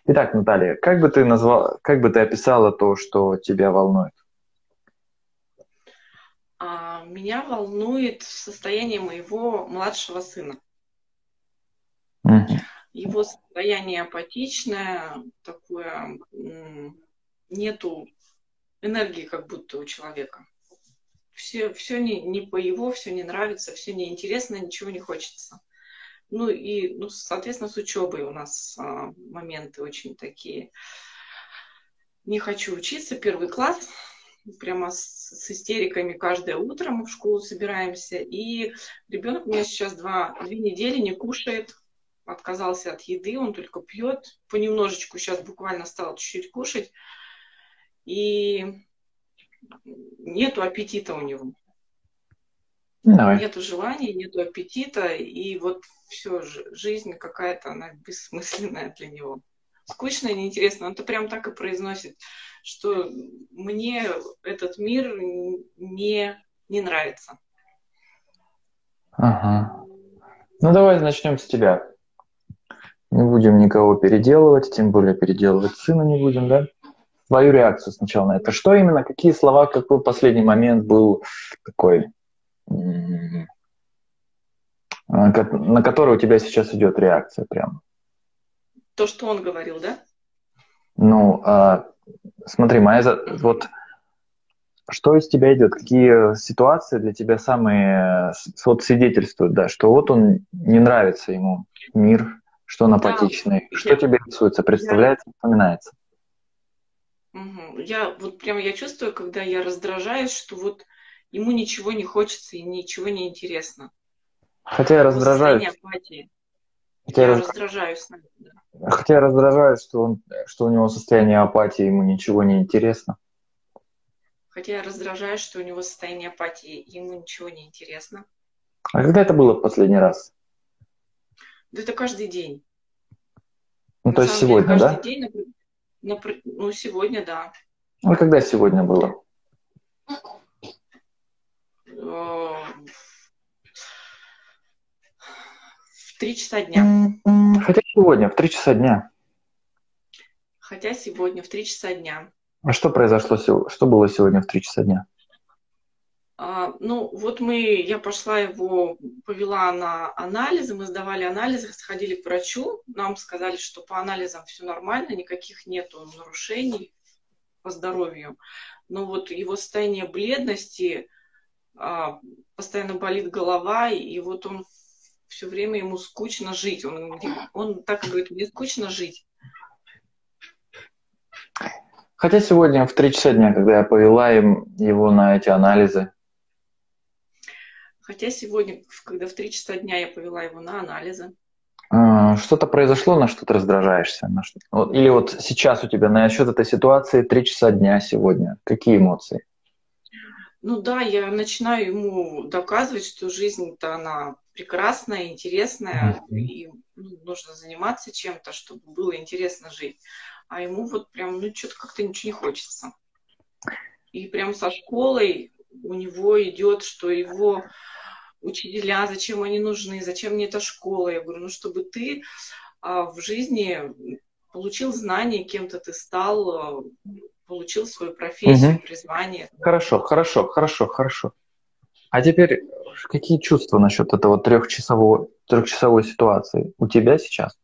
Итак, Наталья, как бы ты описала то, что тебя волнует? Меня волнует состояние моего младшего сына. Мгм. Его состояние апатичное, такое, нету энергии как будто у человека. Все не по его, все не нравится, все неинтересно, ничего не хочется. Соответственно, с учебой у нас моменты очень такие. Не хочу учиться, первый класс, прямо с истериками каждое утро мы в школу собираемся. И ребенок у меня сейчас 2 недели не кушает, отказался от еды, он только пьет. Понемножечку сейчас буквально стал чуть-чуть кушать. И нету аппетита у него. Давай. Нету желания, нету аппетита. И вот все, жизнь какая-то, она бессмысленная для него. Скучно и неинтересно. Он-то прям так и произносит, что мне этот мир не нравится. Ага. Ну, давай начнем с тебя. Не будем никого переделывать, тем более переделывать сына не будем, да? Твою реакцию сначала на это. Что именно, какие слова, какой последний момент был такой, на который у тебя сейчас идет реакция прям? То, что он говорил, да? Ну, смотри, вот что из тебя идет? Какие ситуации для тебя самые вот свидетельствуют, да, что вот он не нравится ему мир, что он Да, апатичный, что я, тебе рисуется, я, представляется, вспоминается? я чувствую, когда я раздражаюсь, что вот ему ничего не хочется и ничего не интересно. Хотя я Его состояние раздражаюсь, апатии. хотя я, Я раз- раздражаюсь на это. Да. хотя я раздражаюсь, что у него состояние апатии, ему ничего не интересно. Хотя я раздражаюсь, что у него состояние апатии, ему ничего не интересно. А когда это было в последний раз? Да это каждый день. Ну, На то есть самом деле сегодня, каждый да? день, сегодня, да. Ну, когда сегодня было? В 3 часа дня. Хотя сегодня, в 3 часа дня. Хотя сегодня в 3 часа дня. А что произошло, что было сегодня в 3 часа дня? Я пошла его, повела на анализы, мы сдавали анализы, сходили к врачу, нам сказали, что по анализам все нормально, никаких нету нарушений по здоровью. Но вот его состояние бледности, постоянно болит голова, и вот он все время ему скучно жить. Он так и говорит, мне скучно жить. Хотя сегодня в 3 часа дня, когда я повела его на эти анализы, Хотя сегодня, когда в 3 часа дня я повела его на анализы, что-то произошло, на что ты раздражаешься? Или вот сейчас у тебя насчет этой ситуации 3 часа дня сегодня. Какие эмоции? ну да, я начинаю ему доказывать, что жизнь-то она прекрасная, интересная, Мгм. и нужно заниматься чем-то, чтобы было интересно жить. А ему вот прям, что-то как-то ничего не хочется. И прям со школой у него идет, что его учителя, зачем они нужны, зачем мне эта школа. Я говорю, чтобы ты в жизни получил знания, кем-то ты стал, получил свою профессию, Мгм. призвание. Хорошо, хорошо, хорошо, хорошо. А теперь какие чувства насчет этого трехчасовой ситуации у тебя сейчас?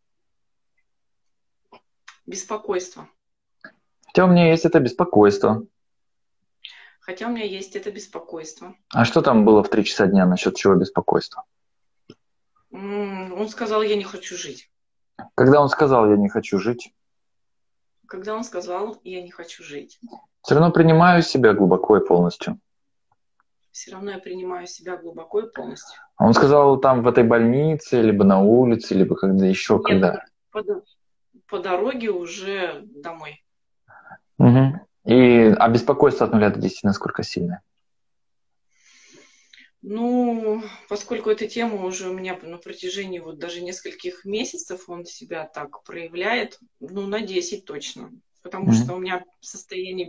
Беспокойство. Хотя у меня есть это беспокойство. Хотя у меня есть это беспокойство. А что там было в 3 часа дня насчет чего беспокойства? Он сказал, я не хочу жить. Когда он сказал, я не хочу жить, Когда он сказал, я не хочу жить, все равно принимаю себя глубоко и полностью. все равно я принимаю себя глубоко и полностью. А он сказал там в этой больнице, либо на улице, либо когда еще, Нет, когда. по, по дороге уже домой. Мгм. А беспокойство от 0 до 10 насколько сильное? Поскольку эта тема уже у меня на протяжении вот даже нескольких месяцев он себя так проявляет, на 10 точно. Потому Мгм. что у меня состояние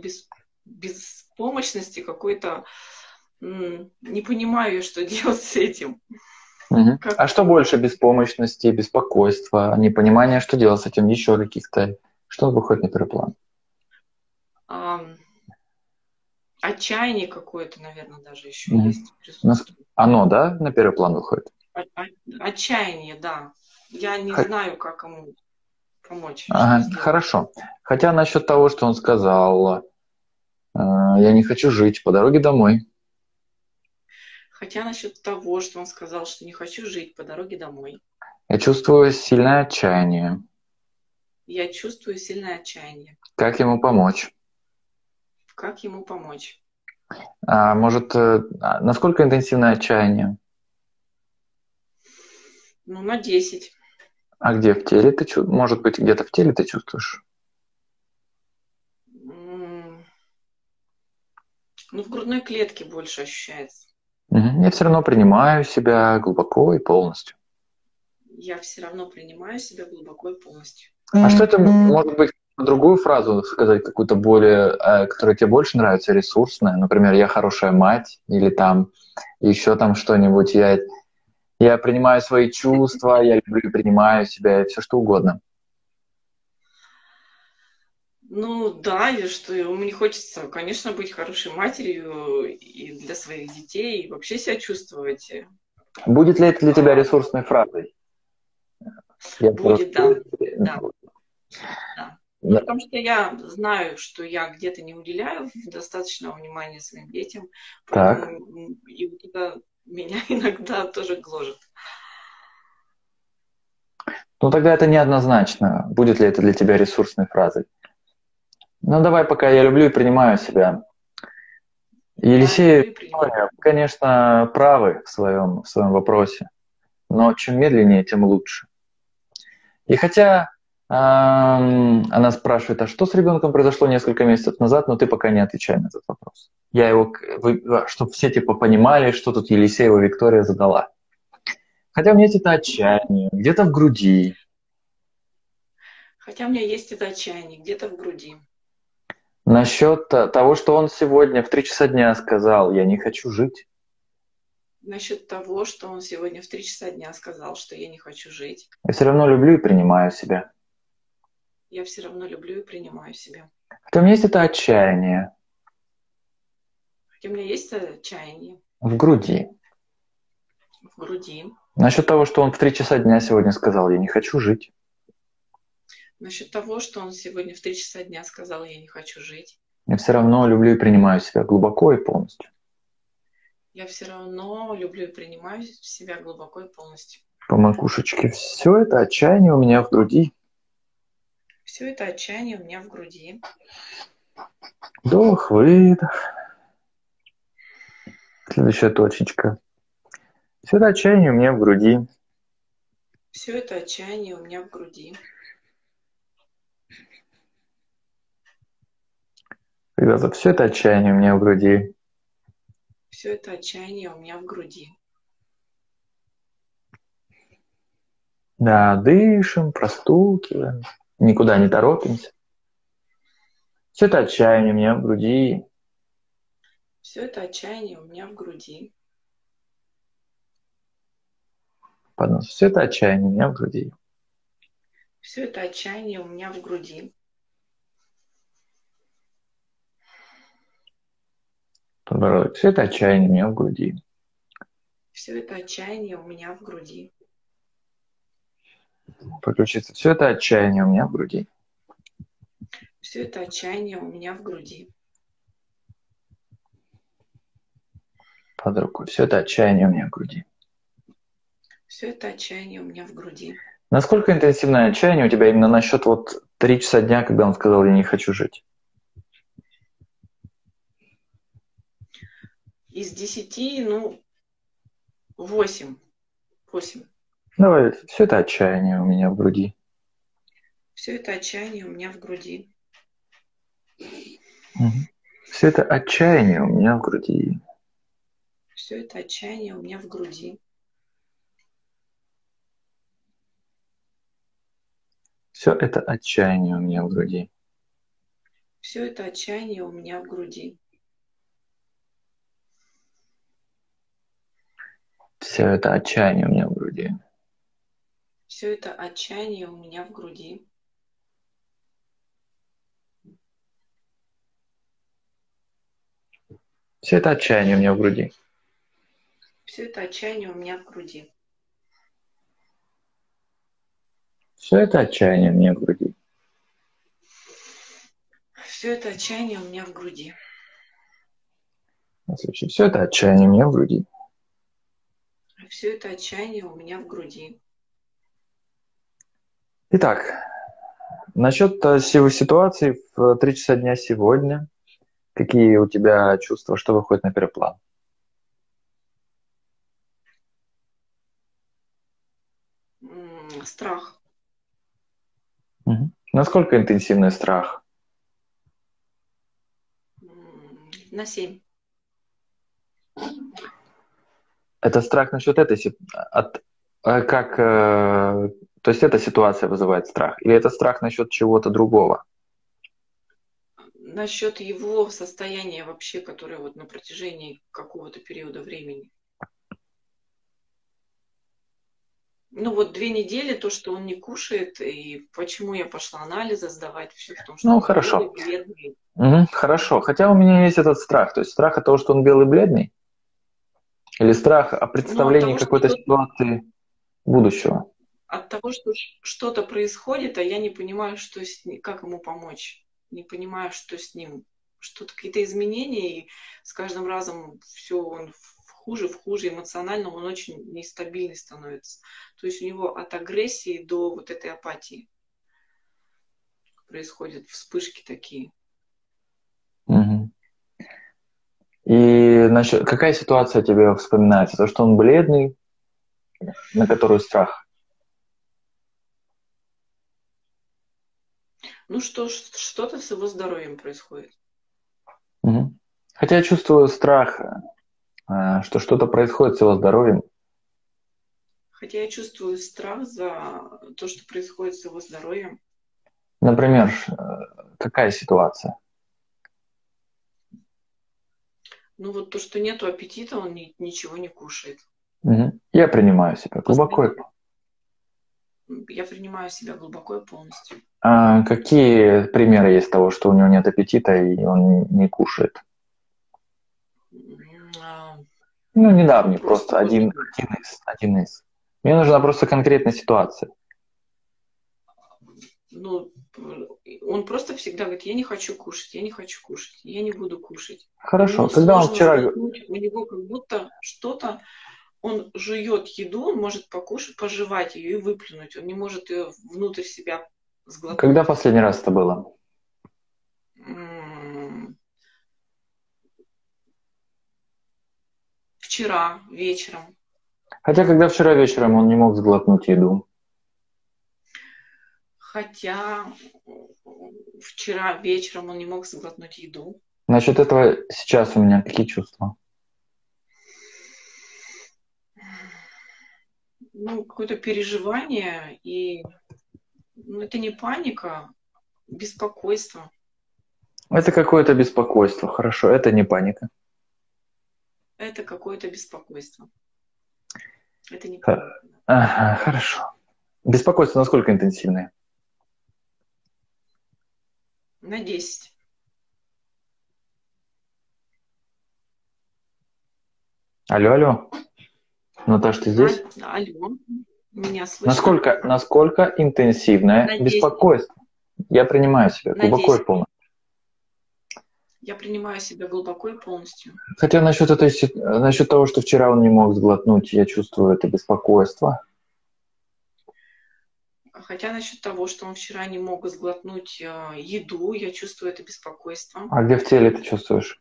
беспомощности какой-то, не понимаю, что делать с этим. Мгм. Как А что больше беспомощности, беспокойства, непонимания, что делать с этим, еще каких-то, что выходит на первый план? ам, отчаяние какое-то, наверное, даже еще Мгм. есть, Нас- присутствует. Оно, да, на первый план выходит? Отчаяние, да. Я не Х- знаю, как ему помочь, что Ага, сделать. хорошо. Хотя насчет того, что он сказал, я не хочу жить по дороге домой. Хотя насчет того, что он сказал, что не хочу жить по дороге домой, Я чувствую сильное отчаяние. я чувствую сильное отчаяние. Как ему помочь? Как ему помочь? А может, насколько интенсивное отчаяние? Ну, на 10. А где в теле ты чувствуешь? Может быть, где-то в теле ты чувствуешь? М, Ну, в грудной клетке больше ощущается. Мгм. Я все равно принимаю себя глубоко и полностью. Я все равно принимаю себя глубоко и полностью. А что это может быть другую фразу сказать, какую-то более, которая тебе больше нравится, ресурсная? Например, я хорошая мать, или там еще там что-нибудь. Я принимаю свои чувства, я люблю и принимаю себя, и все что угодно. Ну да, и что мне хочется, конечно, быть хорошей матерью и для своих детей, и вообще себя чувствовать. Будет ли это для тебя А, ресурсной фразой? Я Будет, просто... да, да, да. Ну, Да. потому что я знаю, что я где-то не уделяю достаточного внимания своим детям, поэтому Так. и вот это меня иногда тоже гложет. Ну тогда это неоднозначно. Будет ли это для тебя ресурсной фразой? Ну давай пока я люблю и принимаю себя. Я Елисей и люблю и принимаю. Виктория, конечно, правы в своем вопросе, но чем медленнее, тем лучше. И хотя она спрашивает, а что с ребенком произошло несколько месяцев назад, но ты пока не отвечай на этот вопрос. Я его, чтобы все типа понимали, что тут Елисеева Виктория задала. Хотя у меня есть это отчаяние, где-то в груди. Хотя у меня есть это отчаяние где-то в груди. Насчет того, что он сегодня в 3 часа дня сказал, я не хочу жить. Насчет того, что он сегодня в 3 часа дня сказал, что я не хочу жить. Я все равно люблю и принимаю себя. Я все равно люблю и принимаю себя. Хотя у меня есть это отчаяние Хотя у меня есть отчаяние в груди. в груди. Насчет того, что он в 3 часа дня сегодня сказал, я не хочу жить. Насчет того, что он сегодня в 3 часа дня сказал, я не хочу жить. Я все равно люблю и принимаю себя глубоко и полностью. Я все равно люблю и принимаю себя глубоко и полностью. По макушечке. Все это отчаяние у меня в груди. Все это отчаяние у меня в груди. Вдох, выдох. Следующая точечка. Все это отчаяние у меня в груди. Все это отчаяние у меня в груди. Ребята, все это отчаяние у меня в груди. Все это отчаяние у меня в груди. Да, дышим, простукиваем. Никуда не торопимся. Все это отчаяние у меня в груди. Все это отчаяние у меня в груди. Поднос. Все это отчаяние у меня в груди. Все это отчаяние у меня в груди. Подбородок. Все это отчаяние у меня в груди. Все это отчаяние у меня в груди. Подключиться. Все это отчаяние у меня в груди. Все это отчаяние у меня в груди. Под руку. Все это отчаяние у меня в груди. Все это отчаяние у меня в груди. Насколько интенсивное отчаяние у тебя именно насчет вот 3 часа дня, когда он сказал, я не хочу жить? Из 10, ну, 8. 8. Давай, все это отчаяние у меня в груди. Все это отчаяние у меня в груди. Все это отчаяние у меня в груди. Все это отчаяние у меня в груди. Все это отчаяние у меня в груди. Все это отчаяние у меня в груди. Все это отчаяние у меня в груди. Все это отчаяние у меня в груди. Все это отчаяние у меня в груди. Все это отчаяние у меня в груди. Все это отчаяние у меня в груди. Все это отчаяние у меня в груди. Все это отчаяние у меня в груди. Все это отчаяние у меня в груди. Итак, насчет ситуации в 3 часа дня сегодня. Какие у тебя чувства, что выходит на первый план? Страх. Насколько интенсивный страх? На 7. Это страх насчет этой ситуации? То есть эта ситуация вызывает страх? Или это страх насчет чего-то другого? Насчет его состояния вообще, которое вот на протяжении какого-то периода времени. Ну вот 2 недели, то, что он не кушает, и почему я пошла анализы сдавать, все в том, что Ну, он белый, хорошо. бледный. Хорошо. Хотя у меня есть этот страх. То есть страх от того, что он белый бледный? Или страх о Но от представлении того, какой-то что ситуации будущего? что-то происходит, а я не понимаю, что с ним, как ему помочь. Не понимаю, что с ним. Что-то, какие-то изменения, и с каждым разом все он в хуже, эмоционально он очень нестабильный становится. То есть у него от агрессии до вот этой апатии происходят вспышки такие. Мгм. И какая ситуация тебе вспоминается? То, что он бледный, на которую страх? Ну что-то с его здоровьем происходит. Мгм. Хотя я чувствую страх, что что-то происходит с его здоровьем. Хотя я чувствую страх за то, что происходит с его здоровьем. Например, какая ситуация? Ну вот то, что нету аппетита, он ничего не кушает. Мгм. Я принимаю себя глубоко. Я принимаю себя глубоко и полностью. Какие примеры есть того, что у него нет аппетита и он не кушает? А, Ну, Ну, недавний, просто просто вот, один из. Мне нужна просто конкретная ситуация. ну, он просто всегда говорит, я не хочу кушать, я не хочу кушать, я не буду кушать. Хорошо, Ему когда он сложно вчера... сглотнуть, у него как будто что-то, он жует еду, он может покушать, пожевать ее и выплюнуть, он не может ее внутрь себя Когда сглотнуть. последний раз это было? Вчера вечером. Хотя, когда вчера вечером он не мог сглотнуть еду. Хотя вчера вечером он не мог сглотнуть еду. Насчет этого сейчас у меня какие чувства? Ну, какое-то переживание, и это не паника, беспокойство. Это какое-то беспокойство. Хорошо, это не паника. Это какое-то беспокойство. Это не Х- паника. Ага, хорошо. Беспокойство насколько интенсивное? На 10. Алло, алло. Наташ, ты здесь? Алло, меня слышно? Насколько интенсивное На 10. беспокойство? Я принимаю себя На глубоко 10. и полностью. Я принимаю себя глубоко и полностью. Хотя насчет того, что вчера он не мог сглотнуть, я чувствую это беспокойство. Хотя насчет того, что он вчера не мог сглотнуть еду, я чувствую это беспокойство. А где в теле ты чувствуешь?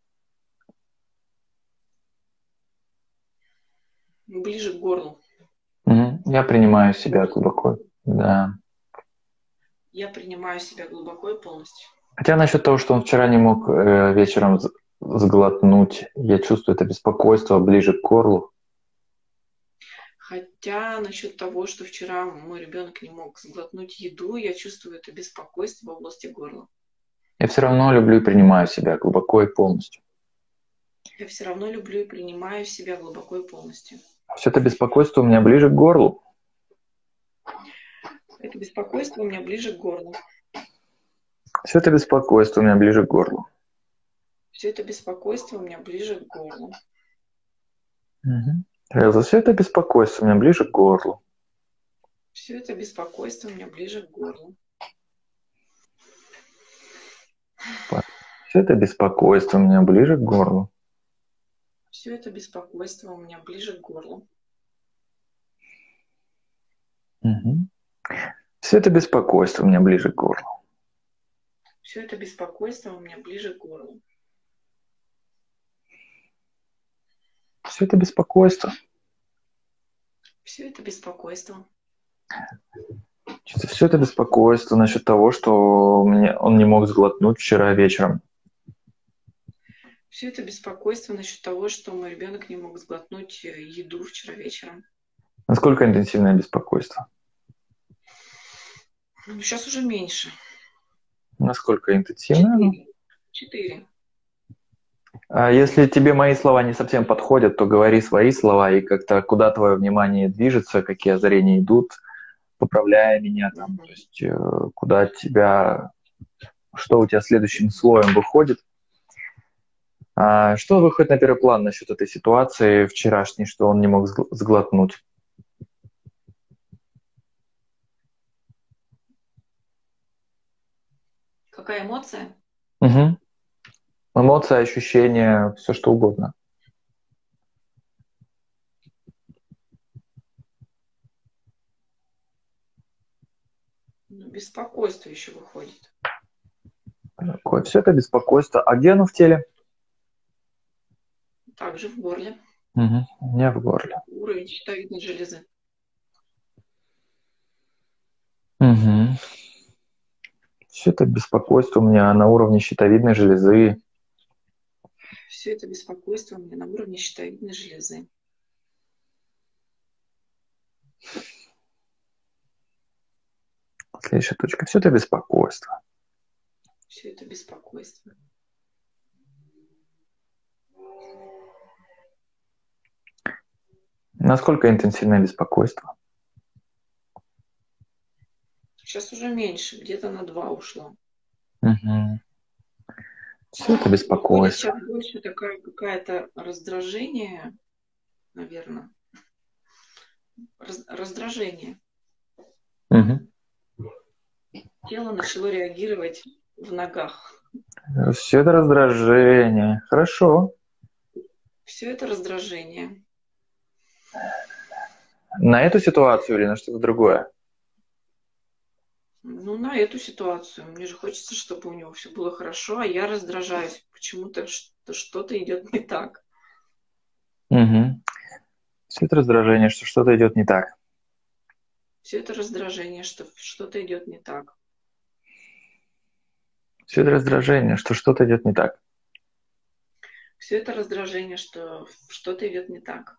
Ближе к горлу. Я принимаю себя глубоко. Да. Я принимаю себя глубоко и полностью. Хотя насчет того, что он вчера не мог вечером сглотнуть, я чувствую это беспокойство ближе к горлу. Хотя насчет того, что вчера мой ребенок не мог сглотнуть еду, я чувствую это беспокойство в области горла. Я все равно люблю и принимаю себя глубоко и полностью. Я все равно люблю и принимаю себя глубоко и полностью. Все это беспокойство у меня ближе к горлу. Это беспокойство у меня ближе к горлу. Все это беспокойство у меня ближе к горлу. Все это беспокойство у меня ближе к горлу. Эльза, все это беспокойство у меня ближе к горлу. Все это беспокойство у меня ближе к горлу. Все это беспокойство у меня ближе к горлу. Все это беспокойство у меня ближе к горлу. Все это беспокойство у меня ближе к горлу. Все это беспокойство у меня ближе к горлу. Все это беспокойство. Все это беспокойство. Все это беспокойство насчет того, что он не мог сглотнуть вчера вечером. Все это беспокойство насчет того, что мой ребенок не мог сглотнуть еду вчера вечером. Насколько интенсивное беспокойство? Сейчас уже меньше. Насколько интенсивное? 4. А если тебе мои слова не совсем подходят, то говори свои слова, и как-то куда твое внимание движется, какие озарения идут, поправляя меня там, то есть куда тебя, что у тебя следующим слоем выходит. Что выходит на первый план насчет этой ситуации вчерашней, что он не мог сглотнуть? Какая эмоция? Угу. Эмоция, ощущения, все что угодно. Беспокойство еще выходит. Все это беспокойство. А где оно в теле? Также в горле. Угу. Не в горле. Уровень щитовидной железы. Угу. Все это беспокойство у меня на уровне щитовидной железы. Все это беспокойство у меня на уровне щитовидной железы. Следующая точка. Все это беспокойство. Все это беспокойство. Насколько интенсивное беспокойство? Сейчас уже меньше, где-то на 2 ушло. Угу. Все это беспокойство. Выходит сейчас больше такое какое-то раздражение, наверное. Раздражение. Угу. Тело начало реагировать в ногах. Все это раздражение. Хорошо. Все это раздражение. На эту ситуацию или на что-то другое? Ну, на эту ситуацию. Мне же хочется, чтобы у него все было хорошо, а я раздражаюсь. Почему-то что-то идет не так. Угу. Все это раздражение, что что-то идет не так. Все это раздражение, что что-то идет не так. Все это раздражение, что что-то идет не так. Все это раздражение, что что-то идет не так.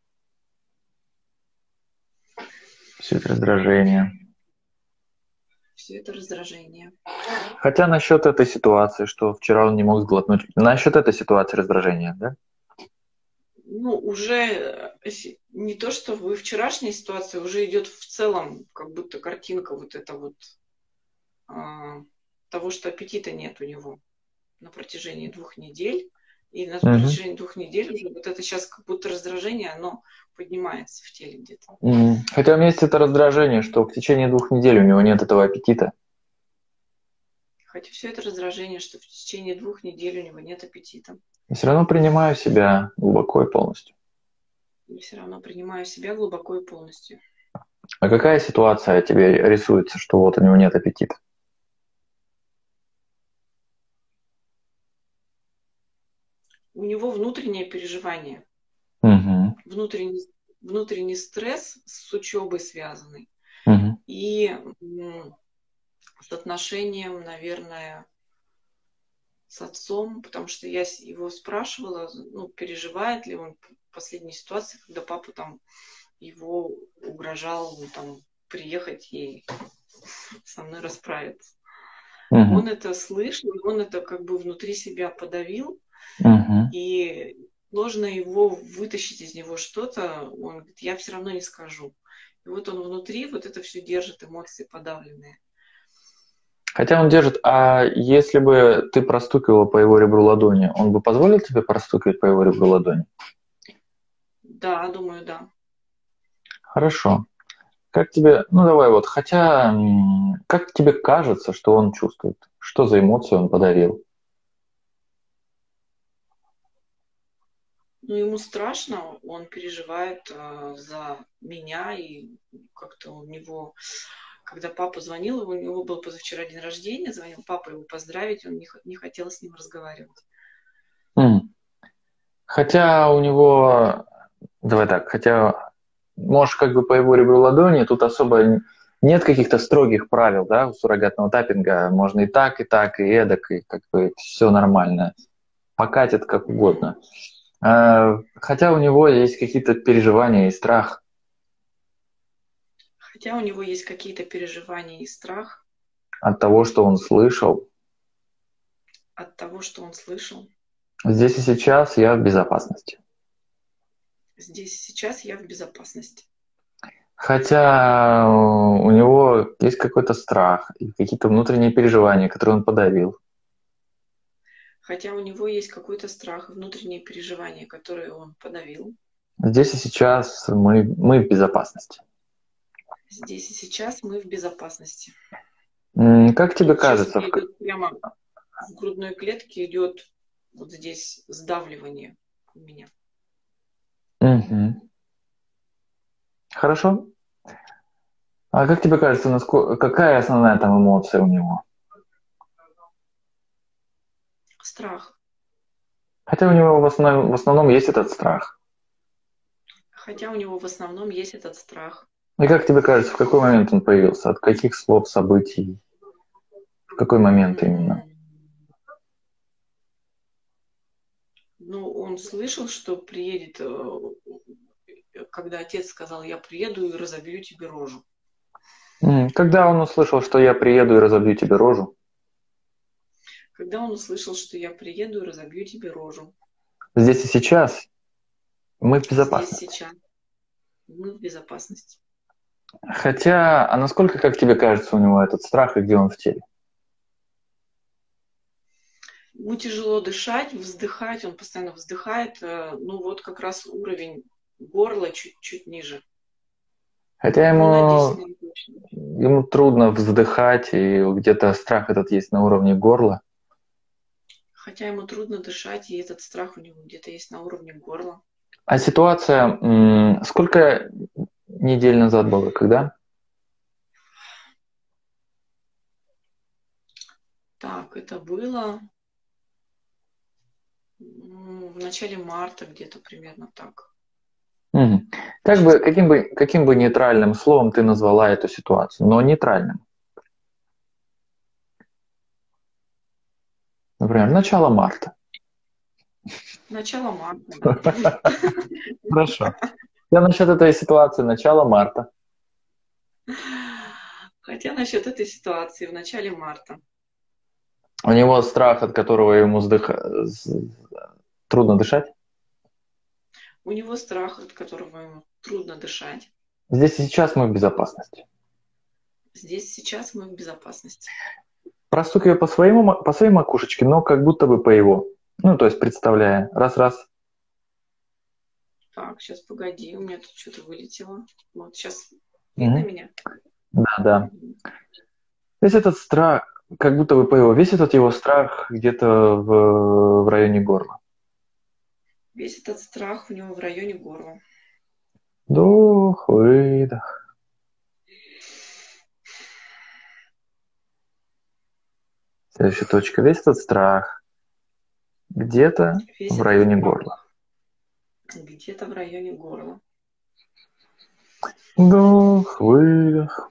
Все это раздражение. Все это раздражение. Хотя насчет этой ситуации, что вчера он не мог сглотнуть, насчет этой ситуации раздражения, да? Ну, уже не то, что вы вчерашняя ситуация, уже идет в целом, как будто картинка вот это вот того, что аппетита нет у него на протяжении 2 недель. И на протяжении 2 недель уже вот это сейчас как будто раздражение, оно поднимается в теле где-то. Хотя у меня есть это раздражение, что в течение 2 недель у него нет этого аппетита. Хотя все это раздражение, что в течение 2 недель у него нет аппетита. Я все равно принимаю себя глубоко и полностью. И все равно принимаю себя глубоко и полностью. А какая ситуация тебе рисуется, что вот у него нет аппетита? У него внутреннее переживание. Угу. Внутренний стресс с учебой связанный. Угу. И с отношением, наверное, с отцом, потому что я его спрашивала, ну, переживает ли он в последней ситуации, когда папа там его угрожал там приехать и со мной расправиться. Угу. Он это слышал, он это как бы внутри себя подавил. Угу. И сложно его вытащить из него что-то, он говорит, я все равно не скажу. И вот он внутри вот это все держит, эмоции подавленные. Хотя он держит, а если бы ты простукивала по его ребру ладони, он бы позволил тебе простукивать по его ребру ладони? Да, думаю, да. Хорошо. Как тебе, ну давай вот, хотя, как тебе кажется, что он чувствует? Что за эмоции он подавил? Ну, ему страшно, он переживает за меня, и как-то у него, когда папа звонил, у него был позавчера день рождения, звонил папа его поздравить, он не хотел с ним разговаривать. М. Хотя у него, давай так, хотя, можешь как бы по его ребру ладони, тут особо нет каких-то строгих правил, да, у суррогатного таппинга, можно и так, и эдак, и как бы все нормально, покатит как угодно. Хотя у него есть какие-то переживания и страх. Хотя у него есть какие-то переживания и страх От того, что он слышал. от того, что он слышал. Здесь и сейчас я в безопасности. Здесь и сейчас я в безопасности. Хотя у него есть какой-то страх и какие-то внутренние переживания, которые он подавил. Хотя у него есть какой-то страх, внутренние переживания, которые он подавил. Здесь и сейчас мы в безопасности. Здесь и сейчас мы в безопасности. Как тебе Тут сейчас кажется? мне идет прямо в грудной клетке идет вот здесь сдавливание у меня. Мгм. Хорошо. А как тебе кажется, какая основная там эмоция у него? Страх. Хотя у него в основном есть этот страх. Хотя у него в основном есть этот страх. И как тебе кажется, в какой момент он появился? От каких слов, событий? В какой момент именно? Ну, он слышал, что приедет, когда отец сказал, я приеду и разобью тебе рожу. Когда он услышал, что я приеду и разобью тебе рожу? Когда он услышал, что я приеду и разобью тебе рожу. Здесь и сейчас мы в Здесь, безопасности. сейчас мы в безопасности. Хотя, а насколько, как тебе кажется, у него этот страх и где он в теле? Ему тяжело дышать, вздыхать, он постоянно вздыхает. Ну вот как раз уровень горла чуть-чуть ниже. Хотя Ну, на 10 наверное, точно. ему трудно вздыхать, и где-то страх этот есть на уровне горла. Хотя ему трудно дышать, и этот страх у него где-то есть на уровне горла. А ситуация, сколько недель назад было, когда? Так, это было в начале марта где-то примерно так. Мгм. Как бы, каким бы нейтральным словом ты назвала эту ситуацию, но нейтральным. Например, начало марта. Начало марта, да. Хорошо. Я насчет этой ситуации начала марта. Хотя насчет этой ситуации в начале марта. У него страх, от которого ему трудно дышать. У него страх, от которого ему трудно дышать. Здесь и сейчас мы в безопасности. Здесь сейчас мы в безопасности. Простукивая по своей макушечке, но как будто бы по его. Ну, то есть представляя. Раз-раз. Так, сейчас погоди, у меня тут что-то вылетело. Вот сейчас видно Мгм. меня? Да, да. Весь этот страх, как будто бы по его. Весь этот его страх где-то в районе горла. Весь этот страх у него в районе горла. Вдох, выдох. Следующая точка. Весь этот страх где-то Весь в этот районе страх горла. где-то в районе горла. Вдох, выдох.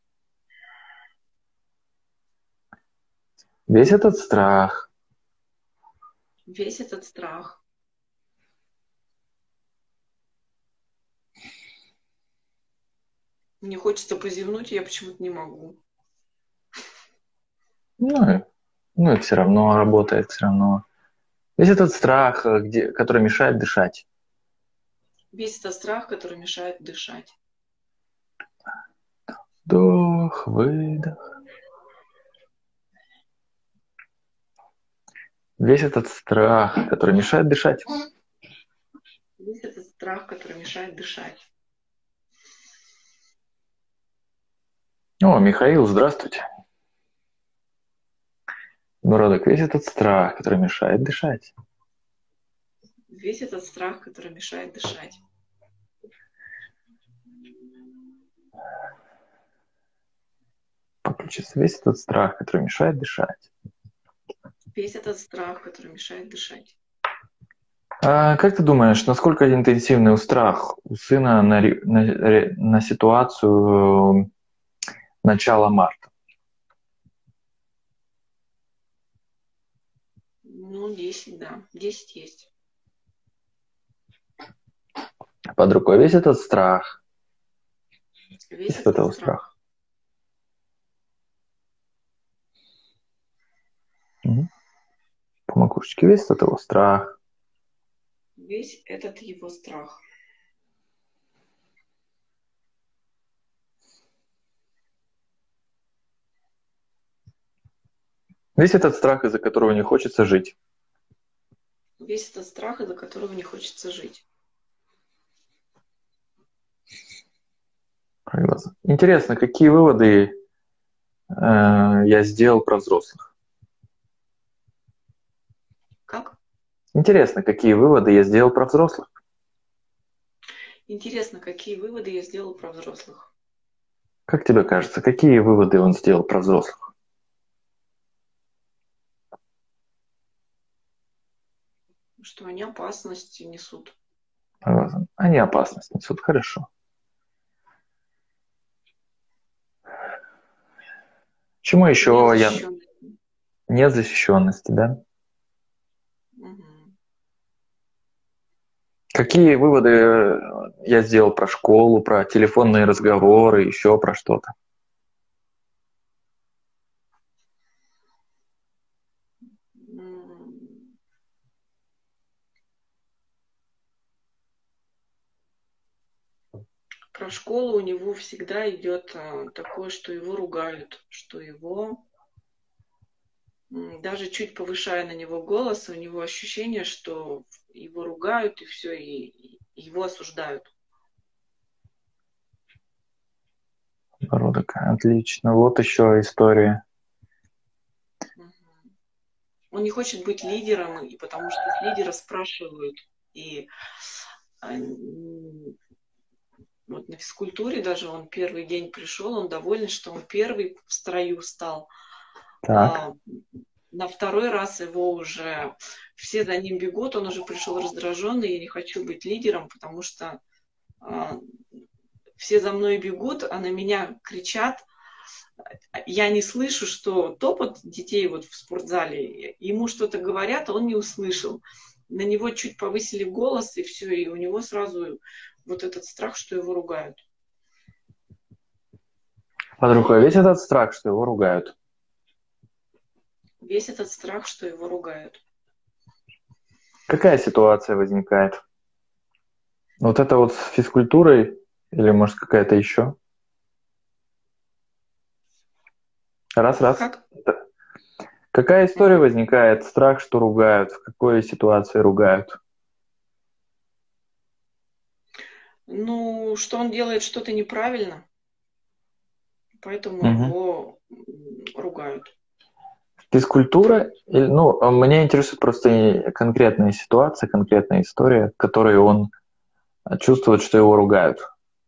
Весь этот страх Весь этот страх. Мне хочется позевнуть, я почему-то не могу. Ну, и все равно работает, все равно Весь этот страх, который мешает дышать. Весь этот страх, который мешает дышать. Вдох, выдох. Весь этот страх, который мешает дышать. Весь этот страх, который мешает дышать. О, Михаил, здравствуйте. Бородок, весь этот страх, который мешает дышать. Весь этот страх, который мешает дышать. Подключится весь этот страх, который мешает дышать. Весь этот страх, который мешает дышать. А как ты думаешь, насколько интенсивный страх у сына на ситуацию начала марта? Ну, 10, да. 10 есть. Под рукой весь этот страх. Весь Весь этот этого страх. страха. Угу. По макушечке весь этот его страх. Весь этот его страх. Весь этот страх, из-за которого не хочется жить. Весь этот страх, из-за которого не хочется жить. Интересно, какие выводы я сделал про взрослых? Как? Интересно, какие выводы я сделал про взрослых? Интересно, какие выводы я сделал про взрослых? Как тебе кажется, какие выводы он сделал про взрослых? Что они опасности несут. Они опасность несут, хорошо. Чему еще я... Нет защищенности, да? Угу. Какие выводы я сделал про школу, про телефонные разговоры, еще про что-то? Про школу у него всегда идет такое, что его ругают, что его, даже чуть повышая на него голос, у него ощущение, что его ругают и все, и его осуждают. Бородок, отлично. Вот еще история. Он не хочет быть лидером, и потому что с лидера спрашивают. И вот на физкультуре даже он первый день пришел, он доволен, что он первый в строю стал. Так. На второй раз его уже все за ним бегут, он уже пришел раздраженный, я не хочу быть лидером, потому что все за мной бегут, а на меня кричат. Я не слышу, что топот детей вот в спортзале, ему что-то говорят, а он не услышал. На него чуть повысили голос, и все, и у него сразу вот этот страх, что его ругают. Под рукой весь этот страх, что его ругают. Весь этот страх, что его ругают. Какая ситуация возникает? Вот это вот с физкультурой или, может, какая-то еще? Раз. Как? Какая история возникает? Страх, что ругают? В какой ситуации ругают? Ну, что он делает что-то неправильно, поэтому его ругают. Физкультура? Ну, меня интересует просто конкретная ситуация, конкретная история, в которой он чувствует, что его ругают.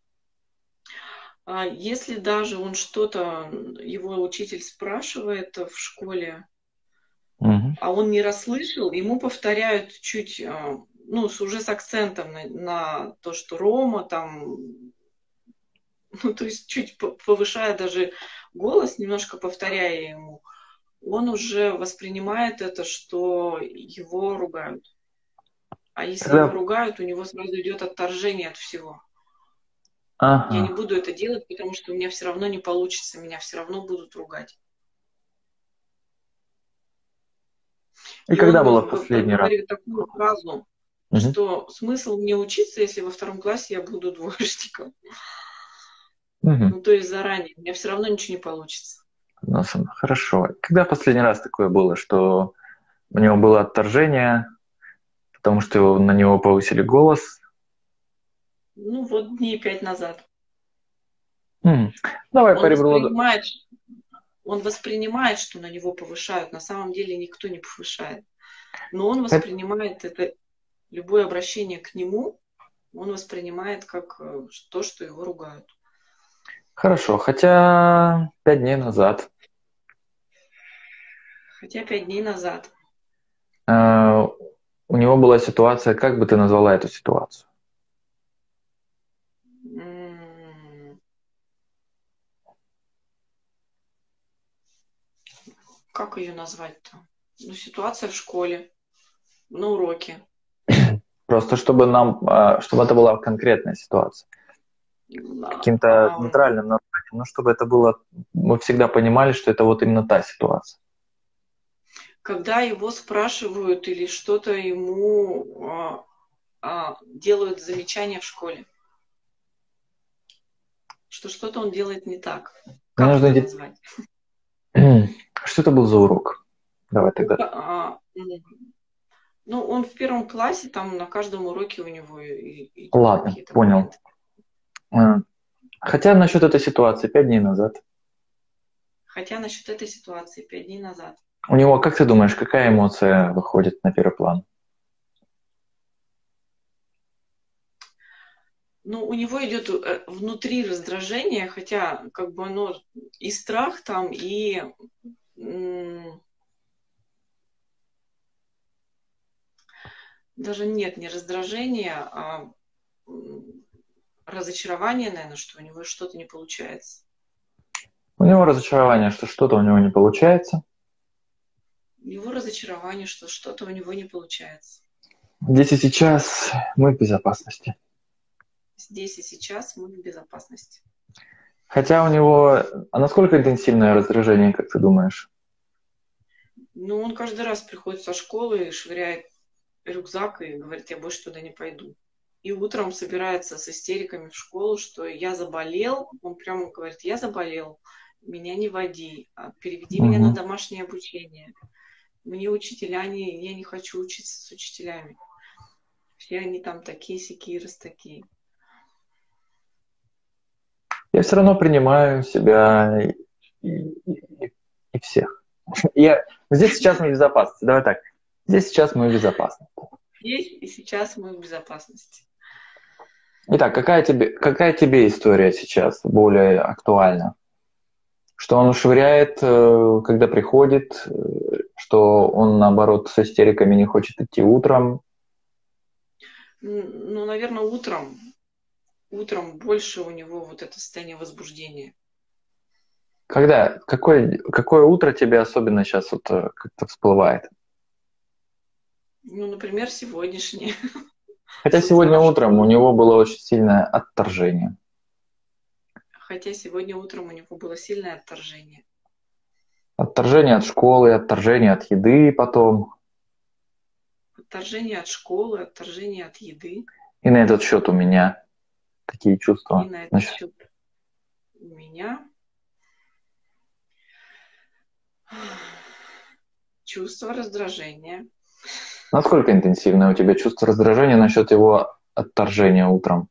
Если даже он что-то, его учитель спрашивает в школе, а он не расслышал, ему повторяют чуть, ну, уже с акцентом на то, что Рома там, ну, то есть чуть повышая даже голос, немножко повторяя ему, он уже воспринимает это, что его ругают. А если его ругают, у него сразу идет отторжение от всего. Ага. Я не буду это делать, потому что у меня все равно не получится, меня все равно будут ругать. И И когда он было в последний раз? говорит такую фразу, Мгм. что смысл мне учиться, если во втором классе я буду двоечником. Мгм. Ну, то есть заранее. У меня все равно ничего не получится. Ну, хорошо. Когда в последний раз такое было, что у него было отторжение, потому что на него повысили голос? Ну, вот дней 5 назад. М. Давай по Он ребру. воспринимает, он воспринимает, что на него повышают. На самом деле никто не повышает. Но он воспринимает это, любое обращение к нему, он воспринимает как то, что его ругают. Хорошо, хотя 5 дней назад Хотя 5 дней назад. э, у него была ситуация, как бы ты назвала эту ситуацию? м, Как ее назвать-то? Ну, ситуация в школе, на уроке. Просто чтобы это была конкретная ситуация. Каким-то А, нейтральным названием, но чтобы это было, мы всегда понимали, что это вот именно та ситуация. Когда его спрашивают или что-то ему делают замечания в школе, что что-то он делает не так. Мне Как нужно это идти. назвать? Что это был за урок? Давай тогда. Ну, он в первом классе, там на каждом уроке у него идет Ладно, какие-то понял. моменты. Хотя насчет этой ситуации 5 дней назад. Хотя насчет этой ситуации 5 дней назад. У него, как ты думаешь, какая эмоция выходит на первый план? Ну, у него идет внутри раздражение, хотя как бы оно и страх там, и даже нет, не раздражение, а разочарование, наверное, что у него что-то не получается. У него разочарование, что что-то у него не получается. У него разочарование, что что-то у него не получается. Здесь и сейчас мы в безопасности. Здесь и сейчас мы в безопасности. Хотя у него... А насколько интенсивное раздражение, как ты думаешь? Ну, он каждый раз приходит со школы и швыряет рюкзак и говорит, я больше туда не пойду. И утром собирается с истериками в школу, что я заболел. Он прямо говорит, я заболел, меня не води, переведи меня на Угу. домашнее обучение. Мне учителя, я не хочу учиться с учителями. Все они там такие-сякие, раз такие. Я все равно принимаю себя и всех. Здесь сейчас мы в безопасности. Давай так. Здесь сейчас мы в безопасности. Здесь и сейчас мы в безопасности. Итак, какая тебе история сейчас более актуальна? Что он швыряет, когда приходит, что он, наоборот, с истериками не хочет идти утром. Ну, наверное, утром больше у него вот это состояние возбуждения. Какое утро тебе особенно сейчас вот как-то всплывает? Ну, например, сегодняшнее. Хотя С утра сегодня в утром у школу. него было очень сильное отторжение. Хотя сегодня утром у него было сильное отторжение. Отторжение от школы, отторжение от еды потом. Отторжение от школы, отторжение от еды. И на этот счет у меня такие И чувства. на этот Значит, счет у меня чувство раздражения. насколько интенсивное у тебя чувство раздражения насчет его отторжения утром?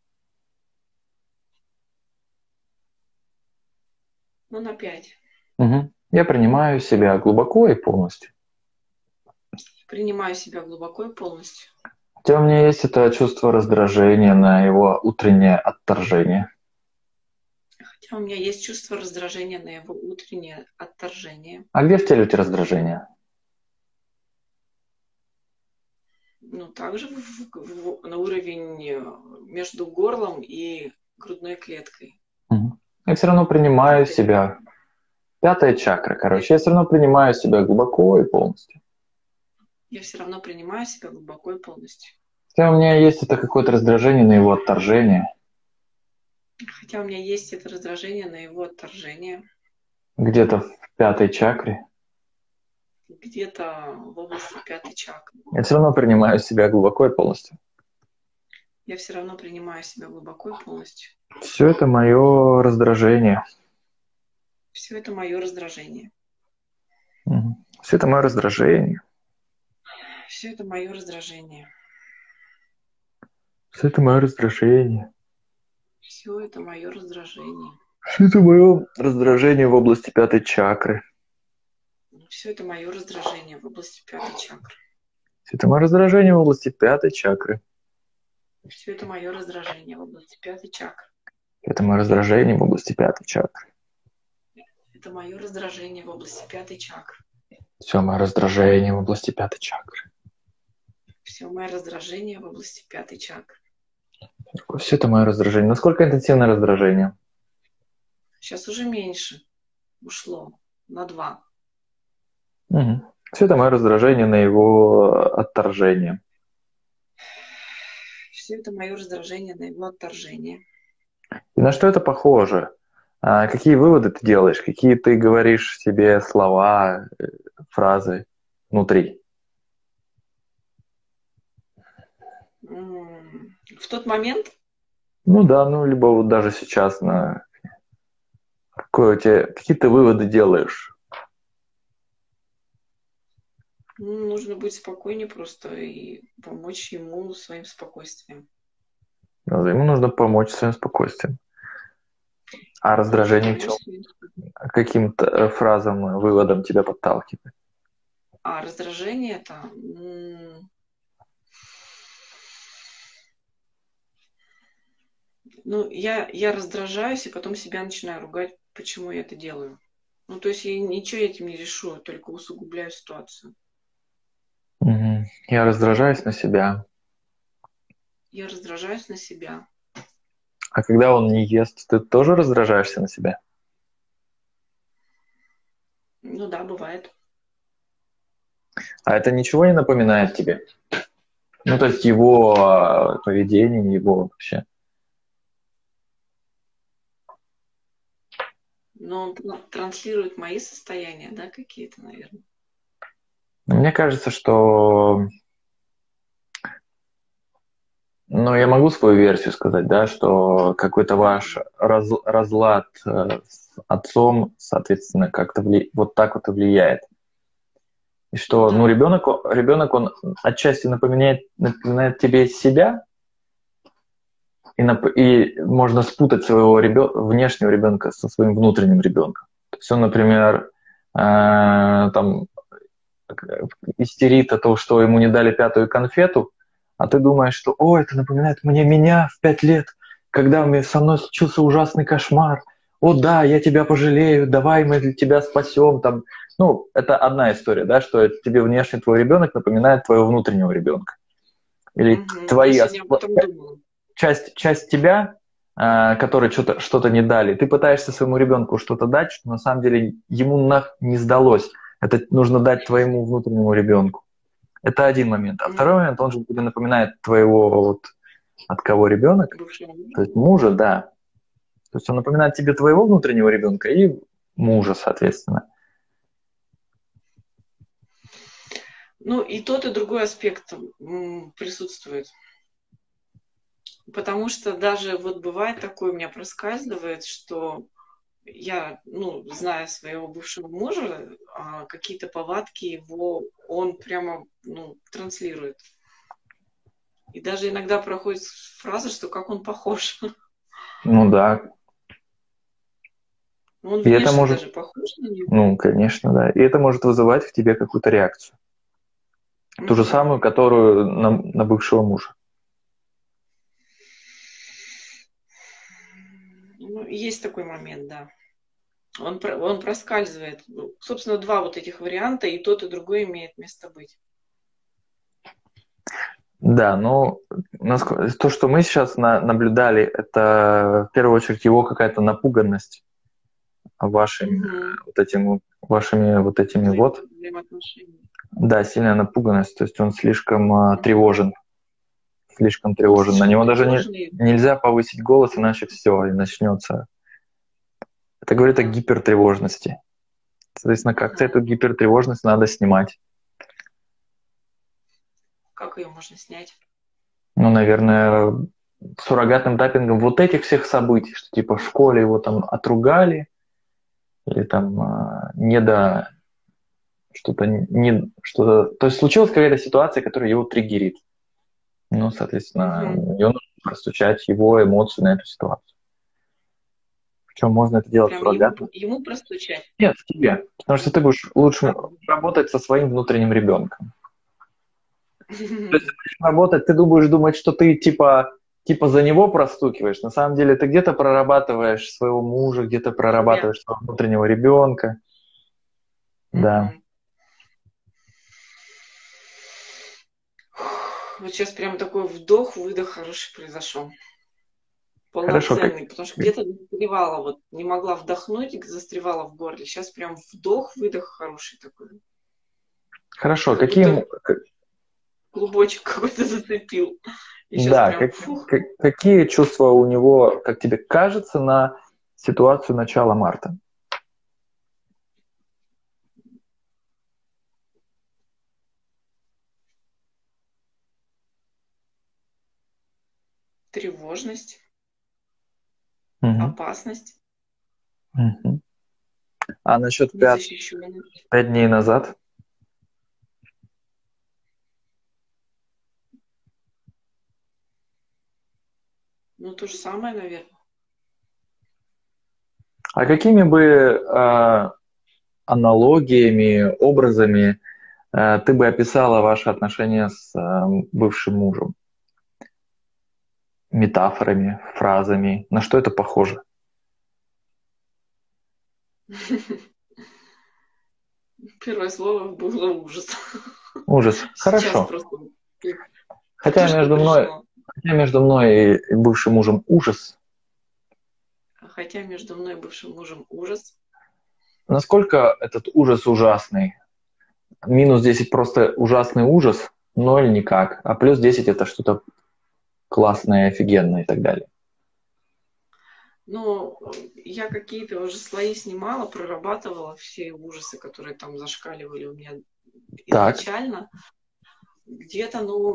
Ну, на 5. Угу. Я принимаю себя глубоко и полностью. Принимаю себя глубоко и полностью. Хотя у меня есть это чувство раздражения на его утреннее отторжение. Хотя у меня есть чувство раздражения на его утреннее отторжение. А где в теле у тебя раздражение? Ну, также на уровень между горлом и грудной клеткой. Угу. Я все равно принимаю себя. Пятая чакра, короче. Я все равно принимаю себя глубоко и полностью. Я все равно принимаю себя глубоко и полностью. Хотя у меня есть это какое-то раздражение на его отторжение. Хотя у меня есть это раздражение на его отторжение. Где-то в пятой чакре. где-то в области пятой чакры. Я все равно принимаю себя глубоко и полностью. Я все равно принимаю себя глубоко и полностью. Все это мое раздражение. Все это мое раздражение. Все это мое раздражение. Все это мое раздражение. Все это мое раздражение. Все это мое раздражение. Все это мое раздражение в области пятой чакры. Все это мое раздражение в области пятой чакры. Все это мое раздражение в области пятой чакры. Все это мое раздражение в области пятой чакры. Это мое раздражение в области пятой чакры. Это мое раздражение в области пятой чакры. Все мое раздражение в области пятой чакры. Все мое раздражение в области пятой чакры. Все это мое раздражение. Насколько интенсивное раздражение? Сейчас уже меньше ушло на 2. Все это мое раздражение на его отторжение. Все это мое раздражение на его отторжение. И на что это похоже? Какие выводы ты делаешь? Какие ты говоришь себе слова, фразы внутри? В тот момент? Ну да, либо вот даже сейчас какие ты выводы делаешь? Нужно быть спокойнее просто и помочь ему своим спокойствием. Ему нужно помочь своим спокойствием. А раздражение в чем? Каким-то фразам, выводом тебя подталкивает? А раздражение это... я раздражаюсь и потом себя начинаю ругать, почему я это делаю. То есть я ничего этим не решу, только усугубляю ситуацию. Я раздражаюсь на себя. Я раздражаюсь на себя. А когда он не ест, ты тоже раздражаешься на себя? Да, бывает. А это ничего не напоминает тебе? То есть его поведение, его вообще? Но он транслирует мои состояния, да, какие-то, наверное. Мне кажется, что... я могу свою версию сказать, да, что какой-то ваш разлад с отцом, соответственно, как-то вот так вот и влияет. И что, Да. ребенок, он отчасти напоминает тебе себя, и можно спутать своего внешнего ребенка со своим внутренним ребенком. То есть он, например, там истерит от того, что ему не дали 5-ю конфету, а ты думаешь, что это напоминает мне меня в 5 лет, когда со мной случился ужасный кошмар. О да, я тебя пожалею, давай мы тебя спасем. Там. Это одна история, да, что тебе внешне твой ребенок напоминает твоего внутреннего ребенка. Или часть тебя, которой что-то не дали. Ты пытаешься своему ребенку что-то дать, что на самом деле ему не сдалось. Это нужно дать твоему внутреннему ребенку. Это один момент. А второй момент, он же тебе напоминает твоего, от кого ребенок, то есть мужа, да. То есть он напоминает тебе твоего внутреннего ребенка и мужа, соответственно. И тот, и другой аспект присутствует. Потому что даже бывает такое, у меня проскальзывает, что я, зная своего бывшего мужа, какие-то повадки его он прямо, транслирует. И даже иногда проходит фраза, что как он похож. Да. Он внешне даже похож на него. Конечно, да. И это может вызывать в тебе какую-то реакцию. Ту же самую, которую на бывшего мужа. Есть такой момент, да. Он проскальзывает. Собственно, 2 этих варианта, и тот, и другой имеет место быть. Да, то, что мы сейчас наблюдали, это в первую очередь его какая-то напуганность вашими Да, сильная напуганность, то есть он слишком тревожен. Слишком тревожен. На него даже нельзя повысить голос, иначе все, и начнется. Это говорит о гипертревожности. Соответственно, как-то Мгм. эту гипертревожность надо снимать. Как ее можно снять? Ну, наверное, суррогатным таппингом вот этих всех событий, что типа в школе его там отругали, или там не до что-то не что-то. То есть случилась какая-то ситуация, которая его триггерит. Ну, соответственно, Мгм. ее нужно простучать его эмоции на эту ситуацию. Причем можно это делать Прям ему, суррогатно. ему простучать. Нет, тебе. Потому что ты будешь лучше А. работать со своим внутренним ребенком. То есть ты будешь работать, ты будешь думать, что ты типа за него простукиваешь. На самом деле ты где-то прорабатываешь своего мужа, где-то Себя. прорабатываешь своего внутреннего ребенка. Да. Мгм. Вот сейчас прям такой вдох-выдох хороший произошел. Хорошо. Полноценный, потому что где-то застревала, вот не могла вдохнуть, застревала в горле. Сейчас прям вдох-выдох хороший такой. Хорошо. Как Какие, будто клубочек какой-то зацепил. И сейчас да, прям фух. какие чувства у него, как тебе кажется, на ситуацию начала марта? Тревожность, Мгм. опасность, Мгм. А насчет незащищенность. 5 дней назад? Ну, то же самое, наверное. А какими бы аналогиями, образами ты бы описала ваши отношения с бывшим мужем? Метафорами, фразами? На что это похоже? Первое слово было ужас. Ужас. Сейчас Хорошо. просто Хотя то, что между мной, пришло. хотя между мной и бывшим мужем ужас. Хотя между мной и бывшим мужем ужас. Насколько этот ужас ужасный? -10 просто ужасный ужас, 0 никак, а +10 это что-то классное, офигенное и так далее. Но я какие-то уже слои снимала, прорабатывала все ужасы, которые там зашкаливали у меня Так, изначально. Где-то, ну,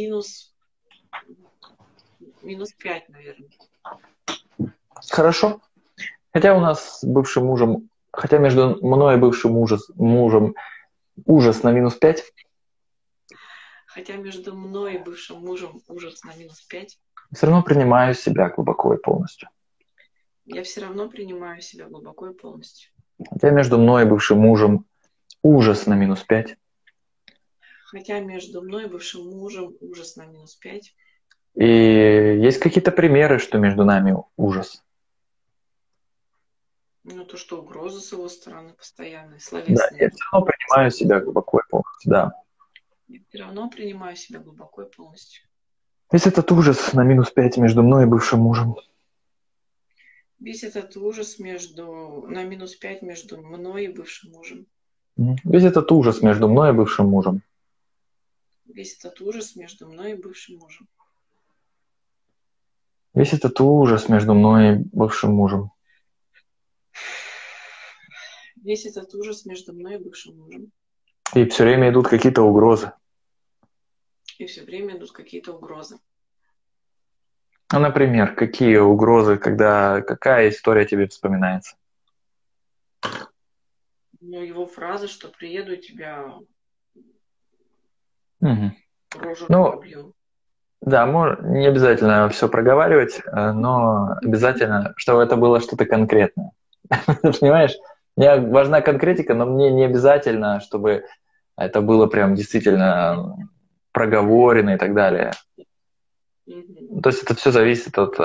минус 5, наверное. хорошо. Хотя у нас с бывшим мужем, хотя между мной и бывшим мужем ужас на -5, Хотя между мной и бывшим мужем ужас на минус 5, все равно принимаю себя глубоко и полностью. я все равно принимаю себя глубоко и полностью. Хотя между мной и бывшим мужем ужас на -5. Хотя между мной и бывшим мужем ужас на минус 5. И есть какие-то примеры, что между нами ужас. Ну, то, что угрозы с его стороны постоянные, Да, я словесные. все равно принимаю себя глубоко и полностью, да. Я все равно принимаю себя глубоко и полностью. Весь этот ужас на -5 между мной и бывшим мужем. Весь этот ужас на минус 5 между мной и бывшим мужем. Весь этот ужас между мной и бывшим мужем. Весь этот ужас между мной и бывшим мужем. Весь этот ужас между мной и бывшим мужем. Весь этот ужас между мной и бывшим мужем. И все время идут какие-то угрозы. И все время идут какие-то угрозы. Ну, например, какие угрозы, какая история тебе вспоминается? Но его фраза, что приеду и тебя Мгм. рожу Ну, побью. да, не обязательно все проговаривать, но обязательно, чтобы это было что-то конкретное. Понимаешь? Мне важна конкретика, но мне не обязательно, чтобы это было прям действительно проговорено и так далее. Мгм. То есть это все зависит от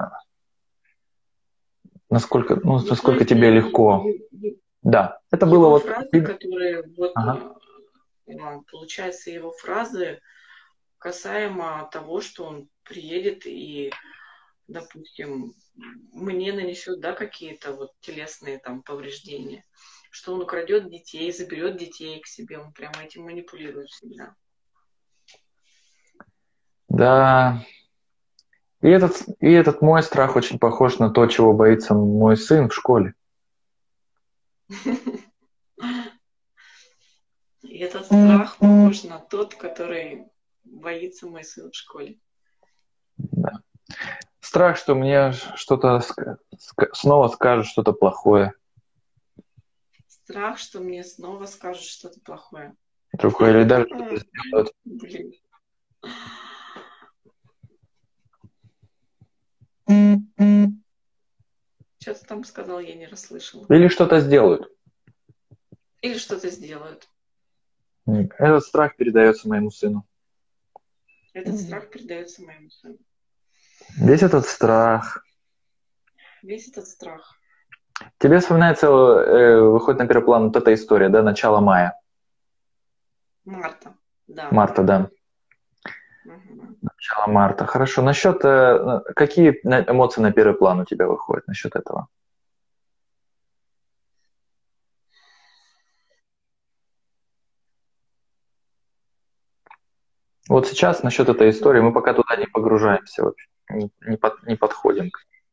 Ну, то насколько есть тебе легко. Да, это было его вот... фразы, которые вот, Ага. получается, его фразы касаемо того, что он приедет и, допустим, мне нанесет, да, какие-то вот телесные там повреждения, что он украдет детей, заберет детей к себе, он прямо этим манипулирует всегда. Да, и этот мой страх очень похож на то, чего боится мой сын в школе. И этот страх похож на тот, который боится мой сын в школе. Да. Страх, что мне что-то снова скажут что-то плохое. Страх, что мне снова скажут что-то плохое. Другое, или даже что-то сделают. Блин. Что ты там сказал, я не расслышала. Или что-то сделают. Или что-то сделают. Этот страх передается моему сыну. Этот страх передается моему сыну. Весь этот страх. Весь этот страх. Тебе вспоминается, выходит на первый план вот эта история, да, начало мая. Марта, да. Марта, да. Угу. Начало марта. Хорошо. Насчет, какие эмоции на первый план у тебя выходят насчет этого? Вот сейчас насчет этой истории мы пока туда не погружаемся вообще, не подходим.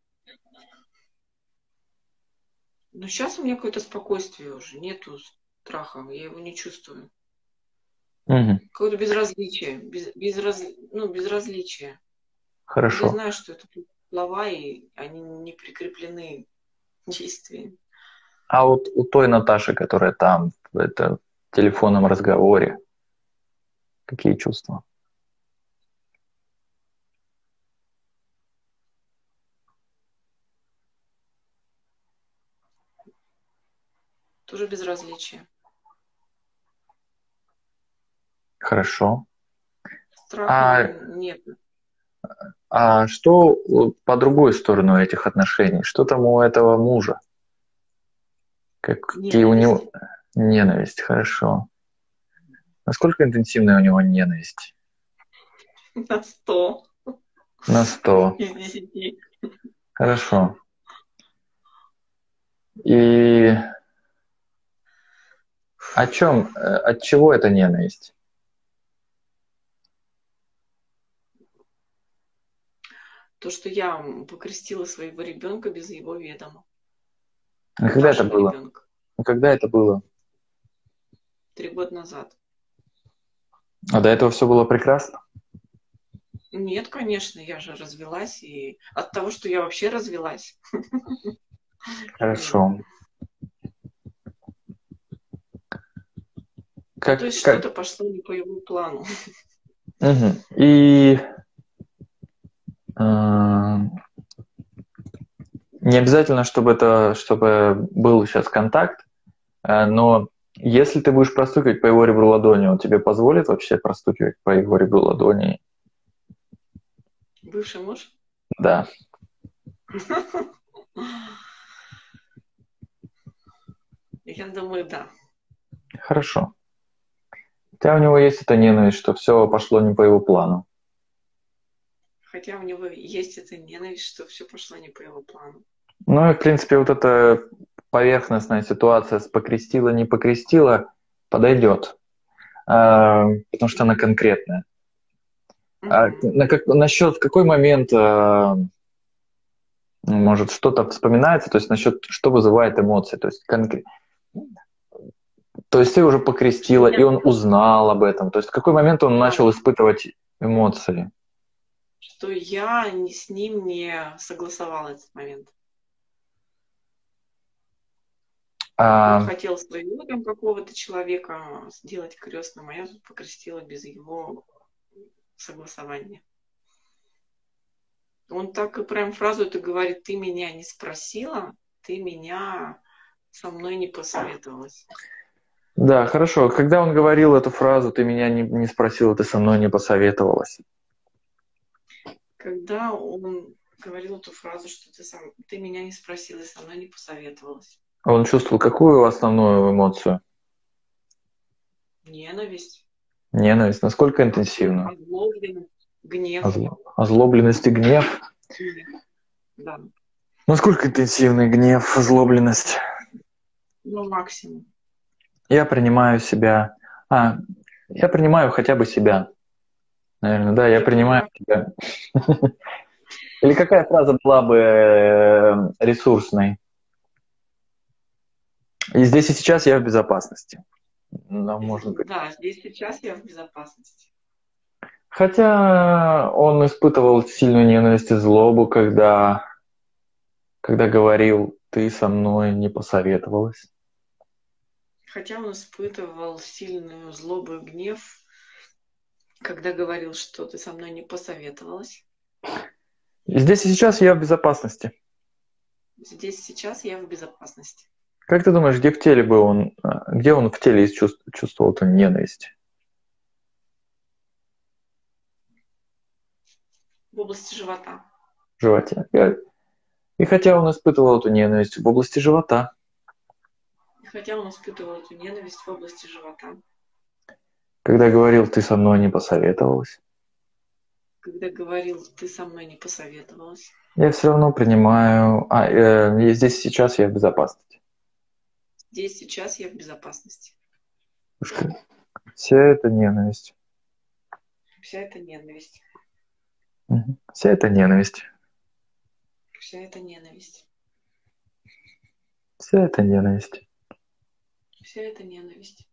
Но сейчас у меня какое-то спокойствие уже, нету страха, я его не чувствую. Угу. Какое-то безразличие, безразличие. Хорошо. Я знаю, что это слова, и они не прикреплены действием. А вот у той Наташи, которая там, в телефонном разговоре, какие чувства? Тоже безразличие. Хорошо. Страха нет. А что по другой сторону этих отношений? Что там у этого мужа? Какие у него ненависть? Хорошо. Насколько интенсивная у него ненависть? На 100. На 100. Из 10. Хорошо. И от чего эта ненависть? То, что я покрестила своего ребенка без его ведома. А когда это было? Ребенка. Когда это было? 3 года назад. А до этого все было прекрасно? Нет, конечно, я же развелась, и от того, что я вообще развелась. Хорошо. То есть что-то пошло не по его плану. Угу. И не обязательно, чтобы был сейчас контакт, но если ты будешь простукивать по его ребру ладони, он тебе позволит вообще простукивать по его ребру ладони? Бывший муж? Да. Я думаю, да. Хорошо. Хотя у него есть эта ненависть, что все пошло не по его плану. Хотя у него есть эта ненависть, что все пошло не по его плану. Ну и, в принципе, вот эта поверхностная ситуация с покрестила, не покрестила подойдет, потому что она конкретная. Насчет какой момент, может, что-то вспоминается, то есть насчет, что вызывает эмоции, то есть то есть ты уже покрестила, и он узнал об этом, то есть в какой момент он начал испытывать эмоции? Что я с ним не согласовала этот момент. Он хотел своего там какого-то человека сделать крестным, а я тут покрестила без его согласования. Он так и прям фразу это говорит: ты меня не спросила, ты меня со мной не посоветовалась. Да, хорошо. Когда он говорил эту фразу, ты меня не спросила, ты со мной не посоветовалась? Когда он говорил эту фразу, что ты меня не спросила и со мной не посоветовалась. Он чувствовал какую основную эмоцию? Ненависть. Ненависть. Насколько интенсивно? Озлобленность, гнев. Озлобленность и гнев? Да. Насколько интенсивный гнев, озлобленность? Ну, максимум. Я принимаю себя. Я принимаю хотя бы себя. Наверное, да, я принимаю себя. Или какая фраза была бы ресурсной? И здесь и сейчас я в безопасности. Но, может быть. Да, здесь сейчас я в безопасности. Хотя он испытывал сильную ненависть и злобу, когда говорил, ты со мной не посоветовалась. Хотя он испытывал сильную злобу и гнев, когда говорил, что ты со мной не посоветовалась. И здесь и сейчас я в безопасности. Здесь сейчас я в безопасности. Как ты думаешь, где в теле был он, где он в теле чувствовал эту ненависть? В области живота. В животе. И хотя он испытывал эту ненависть в области живота, И хотя он испытывал эту ненависть в области живота. когда говорил, ты со мной не посоветовалась, Когда говорил, ты со мной не посоветовалась. я все равно принимаю... и здесь сейчас я в безопасности. Здесь сейчас я в безопасности. Вся эта ненависть. Вся эта ненависть. Вся эта ненависть. Вся эта ненависть. Вся эта ненависть. Вся эта ненависть.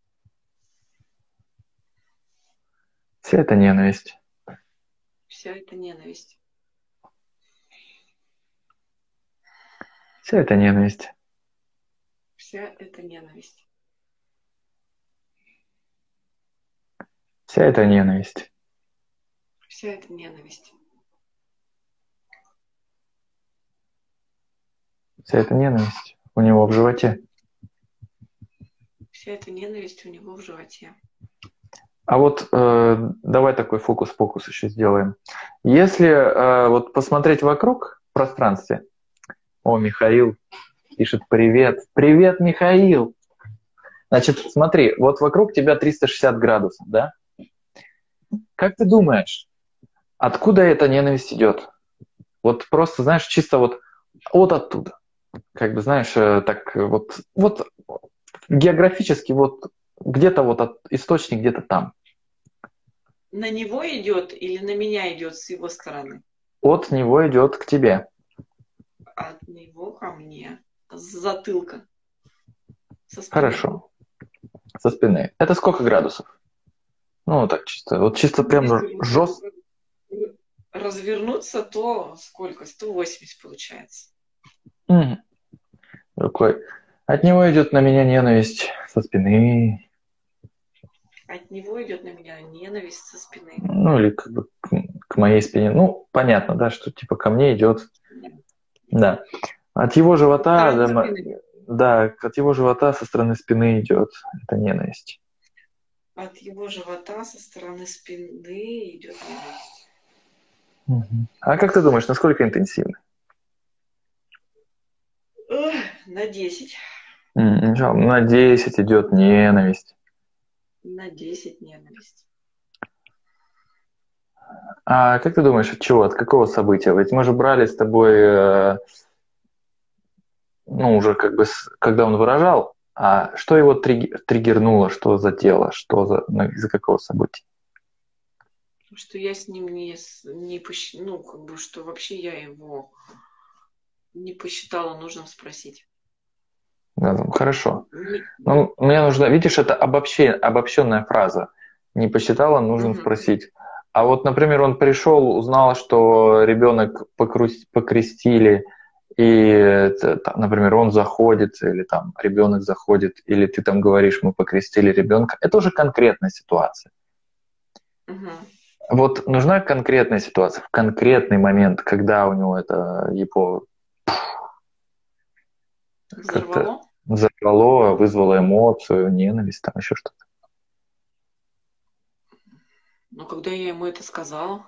Вся эта ненависть. Вся эта ненависть. Вся эта ненависть. Вся эта ненависть. Вся эта ненависть. Вся эта ненависть. Вся эта ненависть у него в животе. Вся эта ненависть у него в животе. А вот давай такой фокус-покус еще сделаем. Если вот посмотреть вокруг в пространстве, о, Михаил пишет привет. Привет, Михаил! Значит, смотри, вот вокруг тебя 360 градусов, да? Как ты думаешь, откуда эта ненависть идет? Вот просто, знаешь, чисто вот оттуда. Как бы, знаешь, так вот географически вот где-то вот источник где-то там. На него идет или на меня идет с его стороны? От него идет к тебе. От него ко мне. С затылка. Со спины. Хорошо. Со спины. Это сколько градусов? Ну, так чисто. Вот чисто прям жестко. Развернуться, то сколько? 180 получается. Рукой. От него идет на меня ненависть со спины. От него идет на меня ненависть со спины. Ну, или как бы к моей спине. Ну, понятно, да, что типа ко мне идет. Да. От его живота, да, от его живота со стороны спины идет эта ненависть. От его живота со стороны спины идет ненависть. А как ты думаешь, насколько интенсивно? На 10. На 10 идет ненависть. На 10 ненависть. А как ты думаешь, от чего, от какого события? Ведь мы же брали с тобой, ну, уже как бы, когда он выражал, а что его триггернуло, что задело, из-за какого события? Что я с ним не посчитала, ну, как бы, что вообще я его не посчитала нужным спросить. Хорошо. Ну, мне нужно, видишь, это обобщенная фраза. Не посчитала нужным спросить. А вот, например, он пришел, узнал, что ребенок покрестили, и, например, он заходит, или там ребенок заходит, или ты там говоришь, мы покрестили ребенка. Это уже конкретная ситуация. Вот нужна конкретная ситуация, в конкретный момент, когда у него это его как-то взорвало, вызвало эмоцию, ненависть, там еще что-то. Ну, когда я ему это сказала.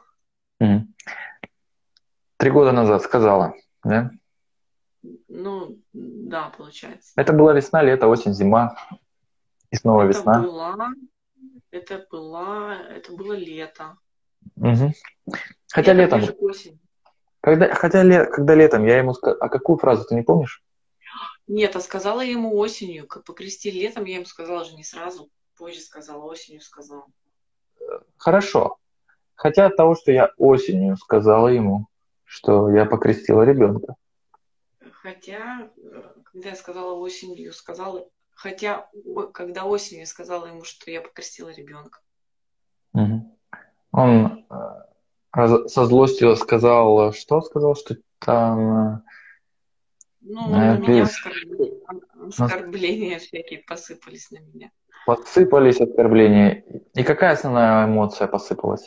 3 года назад сказала, да? Ну, да, получается. Это была весна, лето, осень, зима. И снова весна. Это было лето. Хотя летом. Когда летом я ему сказала... А какую фразу ты не помнишь? Нет, а сказала я ему осенью. Как покрестили летом, я ему сказала же не сразу. Позже сказала, осенью сказала. Хорошо. Хотя от того, что я осенью сказала ему, что я покрестила ребенка. Хотя, когда я сказала осенью, сказала... Хотя, когда осенью сказала ему, что я покрестила ребенка. Мгм. Он со злостью сказал, что сказал, что там Ну, на меня пи- нас оскорбления всякие посыпались на меня. посыпались оскорбления. И какая основная эмоция посыпалась?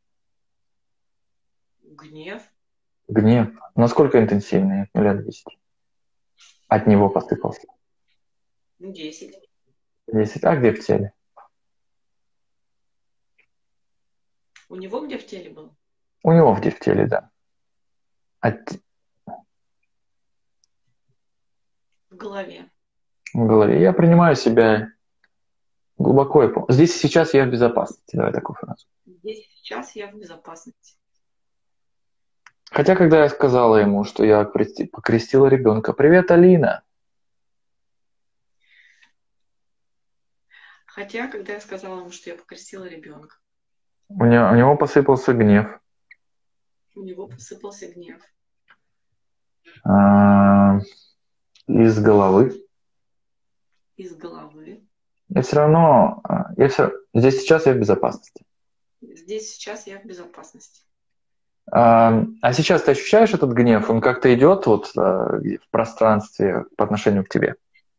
Гнев. Гнев. Насколько интенсивный от 0 до 10? От него посыпался. 10. 10. А где в теле? У него где в теле было? У него где в теле, да. От, В голове. в голове. Я принимаю себя глубоко. Здесь и сейчас я в безопасности. Давай такую фразу. Здесь сейчас я в безопасности. Хотя, когда я сказала ему, что я покрестила ребенка, привет, Алина. Хотя, когда я сказала ему, что я покрестила ребенка, У него посыпался гнев. у него посыпался гнев. а, Из головы. Из головы. Я все равно, здесь сейчас я в безопасности. Здесь сейчас я в безопасности. А сейчас ты ощущаешь этот гнев? Он как-то идет вот в пространстве по отношению к тебе?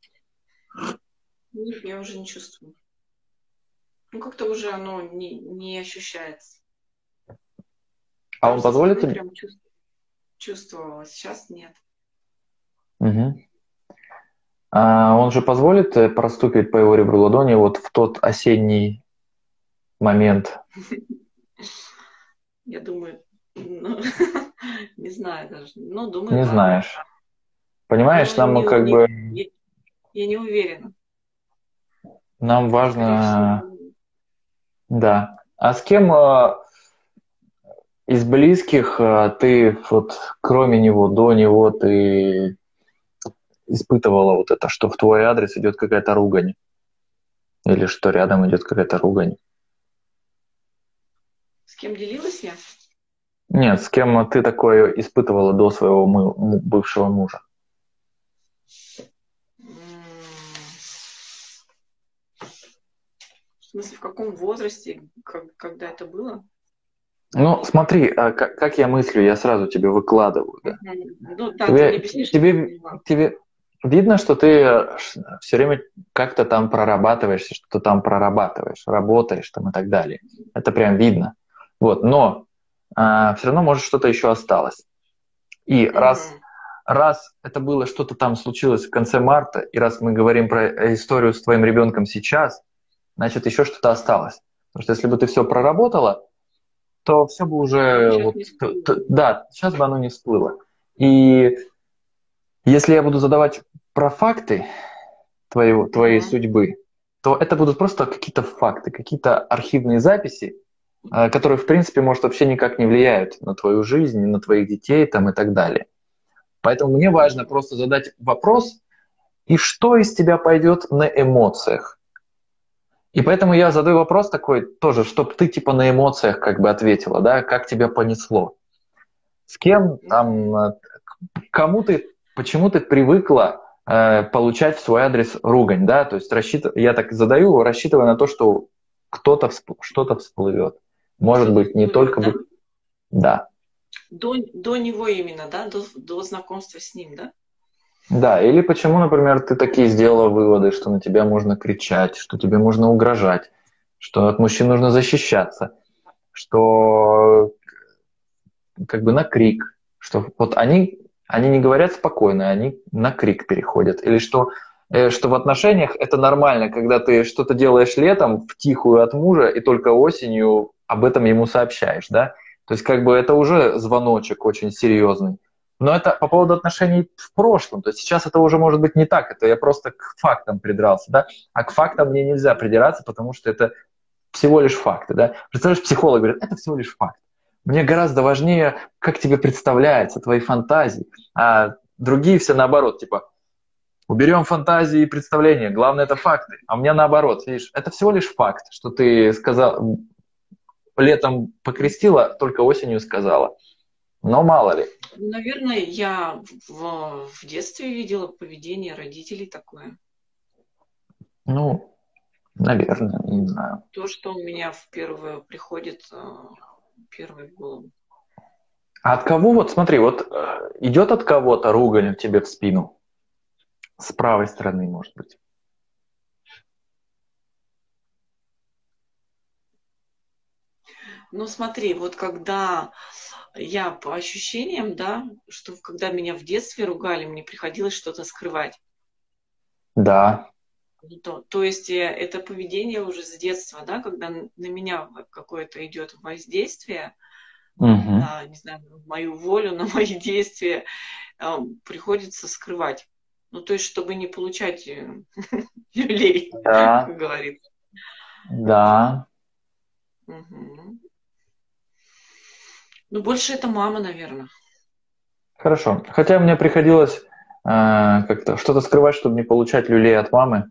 Нет, я уже не чувствую. Ну, как-то уже оно не ощущается. А Там он со позволит стороны тебе? прям чувствовала, сейчас нет. Мгм. Он же позволит проступить по его ребру ладони вот в тот осенний момент? Я думаю, ну, не знаю даже. Ну, думаю, Не да. знаешь. Понимаешь, Но нам как бы я не уверена. нам Скорее всего, важно, да. А с кем из близких ты вот кроме него, до него ты испытывала вот это, что в твой адрес идет какая-то ругань? Или что рядом идет какая-то ругань? с кем делилась я? Нет, с кем ты такое испытывала до своего бывшего мужа? В смысле, в каком возрасте, когда это было? Ну, смотри, как я мыслю, я сразу тебе выкладываю, да. Ну, да, ты мне Тебе, объяснишь, чтобы я тебе, поняла. тебе видно, что ты все время как-то там прорабатываешься, что-то там прорабатываешь, работаешь там и так далее. Это прям видно. Вот, но все равно, может, что-то еще осталось. И Мгм. раз это было что-то там случилось в конце марта, и раз мы говорим про историю с твоим ребенком сейчас, значит, еще что-то осталось. Потому что если бы ты все проработала, то все бы Оно уже, сейчас вот, не всплыло. да, сейчас бы оно не всплыло. И если я буду задавать про факты твоей Мгм. судьбы, то это будут просто какие-то факты, какие-то архивные записи, которые, в принципе, может, вообще никак не влияют на твою жизнь, на твоих детей там, и так далее. Поэтому мне важно Мгм. просто задать вопрос, и что из тебя пойдет на эмоциях. И поэтому я задаю вопрос такой тоже, чтобы ты типа на эмоциях как бы ответила, да, как тебя понесло. С кем Мгм. там, кому ты, почему ты привыкла получать в свой адрес ругань, да, то есть я так задаю, рассчитывая на то, что что-то всплывет. Может Что-то быть, не всплывет, только да? бы, да. До него именно, да? До знакомства с ним, да? Да, или почему, например, ты такие сделала выводы, что на тебя можно кричать, что тебе можно угрожать, что от мужчин нужно защищаться, что как бы на крик, что вот они не говорят спокойно, они на крик переходят, или что в отношениях это нормально, когда ты что-то делаешь летом в тихую от мужа и только осенью об этом ему сообщаешь, да? То есть как бы это уже звоночек очень серьезный. Но это по поводу отношений в прошлом. То есть сейчас это уже может быть не так. Это я просто к фактам придрался, да? А к фактам мне нельзя придираться, потому что это всего лишь факты, да? Представляешь, психолог говорит, это всего лишь факт. Мне гораздо важнее, как тебе представляется, твои фантазии. А другие все наоборот, типа, уберем фантазии и представления, главное это факты. А у меня наоборот, видишь, это всего лишь факт, что ты сказал, летом покрестила, только осенью сказала. Но мало ли. Ну, наверное, я в детстве видела поведение родителей такое. Ну, наверное, не знаю. То, что у меня в первое приходит, первое в голову. А от кого, вот смотри, вот идет от кого-то ругань тебе в спину? С правой стороны, может быть. Ну, смотри, вот когда я по ощущениям, да, что когда меня в детстве ругали, мне приходилось что-то скрывать. Да. Ну, то есть это поведение уже с детства, да, когда на меня какое-то идет воздействие, Мгм. на, не знаю, на мою волю, на мои действия, приходится скрывать. Ну, то есть, чтобы не получать люлей, Да, как говорится. да. Мгм. Ну, больше это мама, наверное. Хорошо. Хотя мне приходилось как-то что-то скрывать, чтобы не получать люлей от мамы.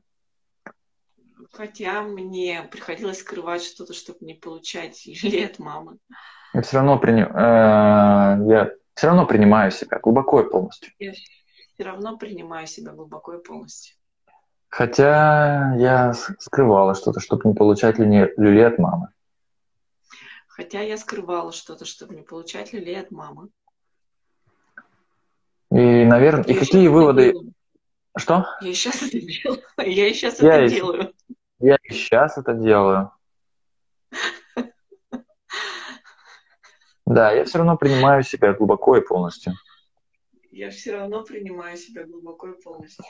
Хотя мне приходилось скрывать что-то, чтобы не получать люлей от мамы. Я все равно, я все равно принимаю себя глубоко и полностью. Я все равно принимаю себя глубоко и полностью. Хотя я скрывала что-то, чтобы не получать люлей от мамы. Хотя я скрывала что-то, чтобы не получать люлей от мамы. И, наверное, и Я и сейчас какие это выводы... делаю. Что? Я и сейчас это делаю. Я и сейчас это Я и, делаю. я и сейчас это делаю. Да, я все равно принимаю себя глубоко и полностью. Я все равно принимаю себя глубоко и полностью.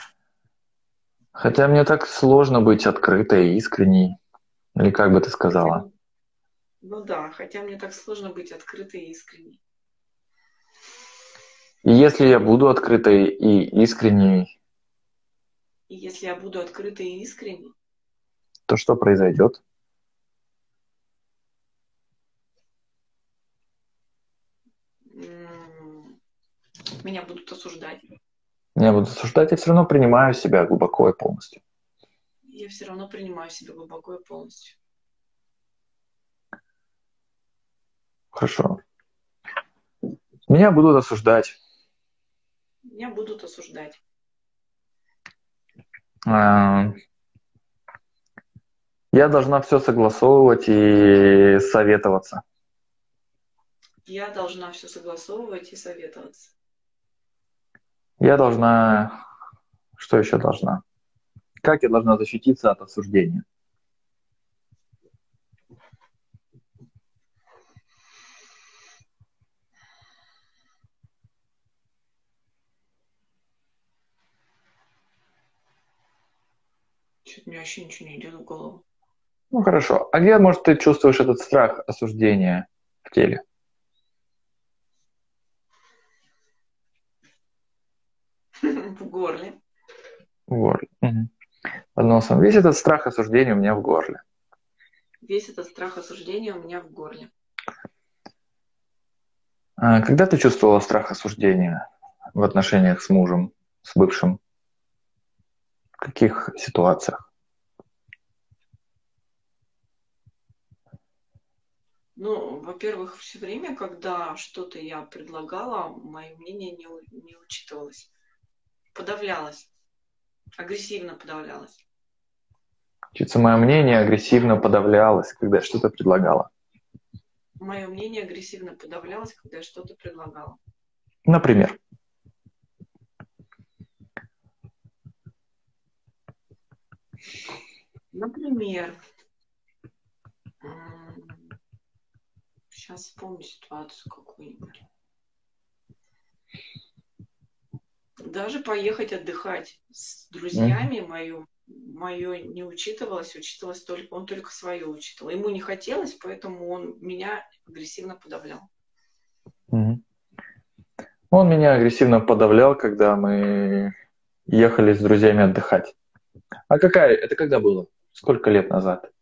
Хотя мне так сложно быть открытой и искренней. Или как бы ты Хотя, сказала? ну да, хотя мне так сложно быть открытой и искренней. И если я буду открытой и искренней, И если я буду открытой и искренней, то что произойдет? меня будут осуждать. Меня будут осуждать, я все равно принимаю себя глубоко и полностью. Я все равно принимаю себя глубоко и полностью. Хорошо. Меня будут осуждать. Меня будут осуждать. А, Я должна все согласовывать и советоваться. Я должна все согласовывать и советоваться. Я должна... Что еще должна? Как я должна защититься от осуждения? Что-то мне вообще ничего не идет в голову. Ну хорошо. А где, может, ты чувствуешь этот страх осуждения в теле? В горле. В горле. Мгм. Под носом. Весь этот страх осуждения у меня в горле. Весь этот страх осуждения у меня в горле. Когда ты чувствовала страх осуждения в отношениях с мужем, с бывшим? В каких ситуациях? Ну, во-первых, все время, когда что-то я предлагала, мое мнение не учитывалось. Подавлялось. Агрессивно подавлялось. Чувство, мое мнение агрессивно подавлялось, когда я что-то предлагала. Мое мнение агрессивно подавлялось, когда я что-то предлагала. Например, Например, сейчас вспомню ситуацию какую-нибудь. Даже поехать отдыхать с Мгм. друзьями мое не учитывалось, учитывалось только, он только свое учитывал. Ему не хотелось, поэтому он меня агрессивно подавлял. Мгм. Он меня агрессивно подавлял, когда мы ехали с друзьями отдыхать. А какая? Это когда было? Сколько лет назад?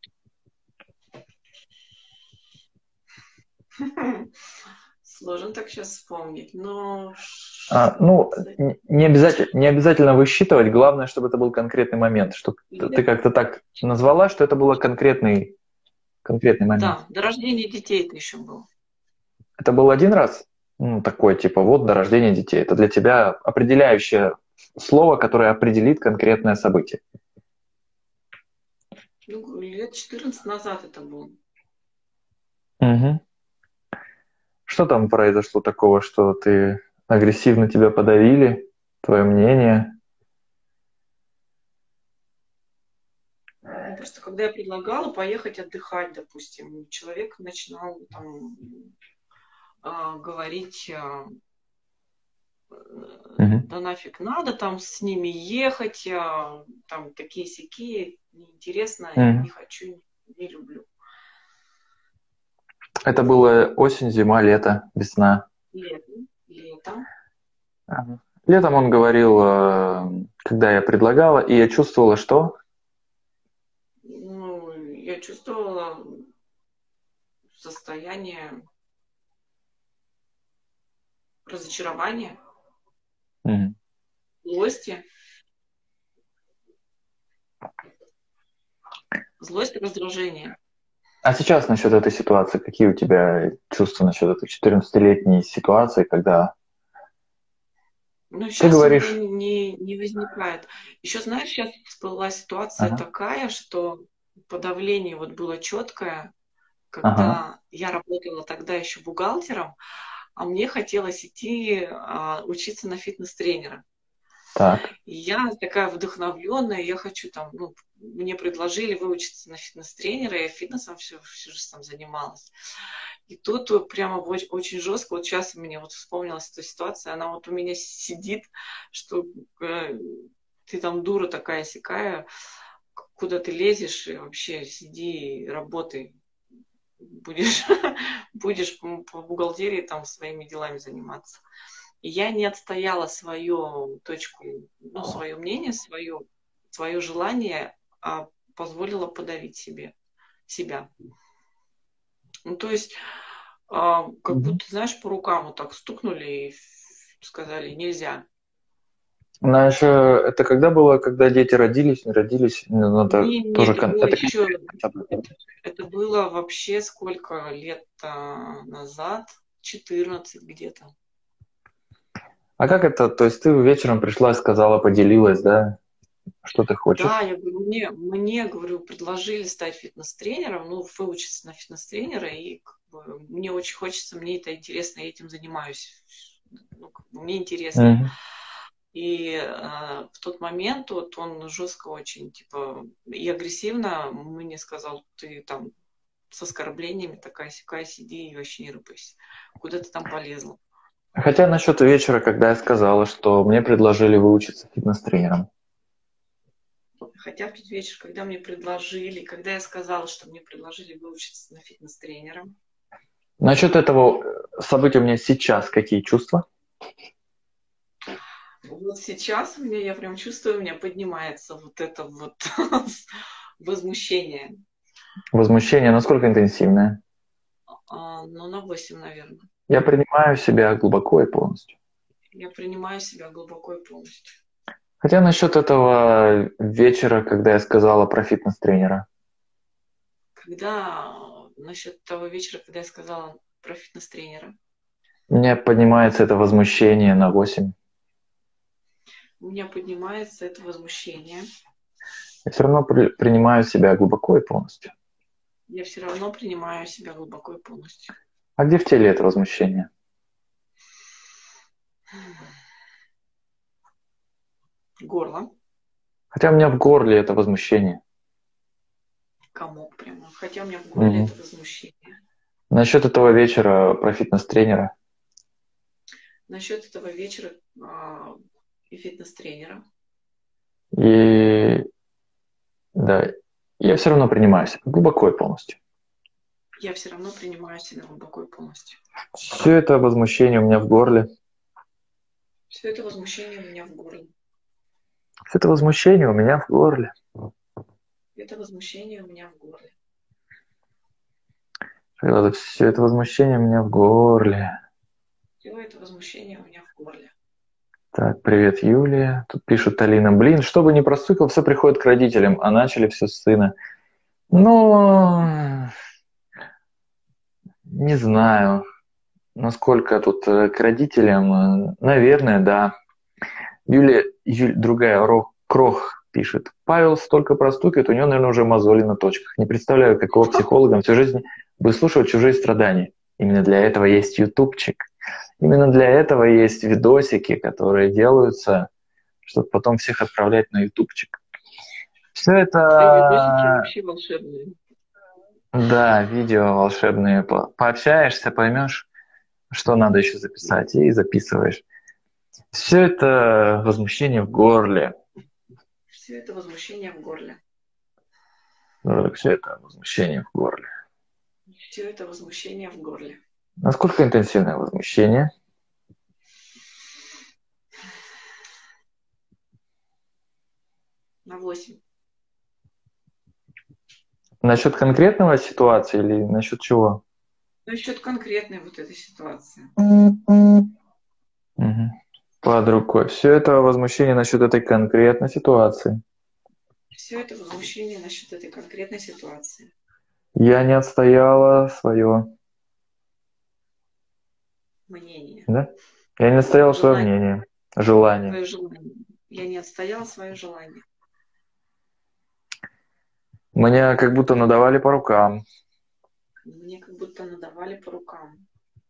Сложно так сейчас вспомнить, но Ну, не обязательно высчитывать, главное, чтобы это был конкретный момент, что ты лет, как-то так назвала, что это был конкретный момент. да, до рождения детей это еще было. Это был один раз? Ну, такое, типа, вот до рождения детей. Это для тебя определяющее слово, которое определит конкретное событие. Ну, лет 14 назад это было. Мгм. Что там произошло такого, что ты агрессивно тебя подавили? Твое мнение? Ну, просто когда я предлагала поехать отдыхать, допустим, человек начинал там говорить, Мгм. да нафиг надо там с ними ехать, там такие-сякие, неинтересно, не Мгм. хочу, не люблю. Это было осень, зима, лето, весна. Летом. Ага. Летом он говорил, когда я предлагала, и я чувствовала, что? Ну, я чувствовала состояние разочарования, Мгм. злости, злости, раздражения. А сейчас насчет этой ситуации, какие у тебя чувства насчет этой 14-летней ситуации, когда Но ты сейчас у меня говоришь, не возникает. Еще, знаешь, сейчас всплыла ситуация ага, такая, что подавление вот было четкое, ага, когда я работала тогда еще бухгалтером, а мне хотелось идти учиться на фитнес-тренера. так, И я такая вдохновленная, я хочу там, ну, мне предложили выучиться на фитнес-тренера, я фитнесом всю жизнь там занималась. И тут вот прямо очень жестко, вот сейчас мне вот вспомнилась эта ситуация, она вот у меня сидит, что ты там дура такая сякая, куда ты лезешь, и вообще сиди и работай, будешь, будешь по бухгалтерии там своими делами заниматься. И я не отстояла свою точку, ну, свое мнение, свое желание, а позволила подавить себя. Ну, то есть, как мгм. будто, знаешь, по рукам вот так стукнули и сказали, нельзя. Знаешь, это когда было, когда дети родились, не родились, надо Не, тоже, это было это еще, конкретно событие. это было вообще сколько лет назад, 14 где-то. А как это, то есть ты вечером пришла и сказала, поделилась, да, что ты Да, хочешь? я говорю, мне, говорю, предложили стать фитнес-тренером, ну, выучиться на фитнес-тренера, и как бы, мне очень хочется, мне это интересно, я этим занимаюсь. Ну, как бы, мне интересно. Мгм. И в тот момент вот он жестко очень, типа, и агрессивно мне сказал, ты там с оскорблениями такая-сякая, сиди и вообще не рыпайся. Куда ты там полезла? Хотя насчет вечера, когда я сказала, что мне предложили выучиться фитнес-тренером. Хотя в тот вечер, когда мне предложили, когда я сказала, что мне предложили выучиться на фитнес-тренера, Насчет этого события у меня сейчас какие чувства? вот сейчас у меня, я прям чувствую, у меня поднимается вот это вот возмущение. Возмущение насколько интенсивное? Ну, на 8, наверное. Я принимаю себя глубоко и полностью. Я принимаю себя глубоко и полностью. Хотя насчет этого вечера, когда я сказала про фитнес-тренера, Насчет того вечера, когда я сказала про фитнес-тренера, у меня поднимается это возмущение на 8. у меня поднимается это возмущение. Я все равно принимаю себя глубоко и полностью. Я все равно принимаю себя глубоко и полностью. А где в теле это возмущение? Горло, Хотя у меня в горле это возмущение. комок прямо. Хотя у меня в горле Мгм. это возмущение. Насчет этого вечера про фитнес-тренера. Насчет этого вечера и фитнес-тренера. И да, я все равно принимаю себя глубоко и полностью. Я все равно принимаю себя глубоко и полностью. Все это возмущение у меня в горле. Все это возмущение у меня в горле. Все это возмущение у меня в горле. Это возмущение у меня в горле. Все это возмущение у меня в горле. Все это возмущение у меня в горле. Так, привет, Юлия. Тут пишут Алина. Блин, чтобы не простукал, все приходит к родителям, а начали все с сына. Ну, не знаю, насколько тут к родителям. Наверное, да. Другая, Крох пишет. Павел столько простукивает, у него, наверное, уже мозоли на точках. Не представляю, какого психолога всю жизнь выслушивать чужие страдания. Именно для этого есть ютубчик. Именно для этого есть видосики, которые делаются, чтобы потом всех отправлять на ютубчик. Все А видосики это, вообще волшебные. да, видео волшебные. Пообщаешься, поймешь, что надо еще записать, и записываешь. Все это возмущение в горле. Все это возмущение в горле. Все это возмущение в горле. Все это возмущение в горле. Насколько интенсивное возмущение? На 8. Насчет конкретного ситуации или насчет чего? Насчет конкретной вот этой ситуации. Мгм. Под рукой. Все это возмущение насчет этой конкретной ситуации. Все это возмущение насчет этой конкретной ситуации. Я не отстояла свое. Мнение. Да? Я не отстояла свое Желание. мнение. Желание. Свое желание. Я не отстояла свое желание. Мне как будто надавали по рукам. Мне как будто надавали по рукам.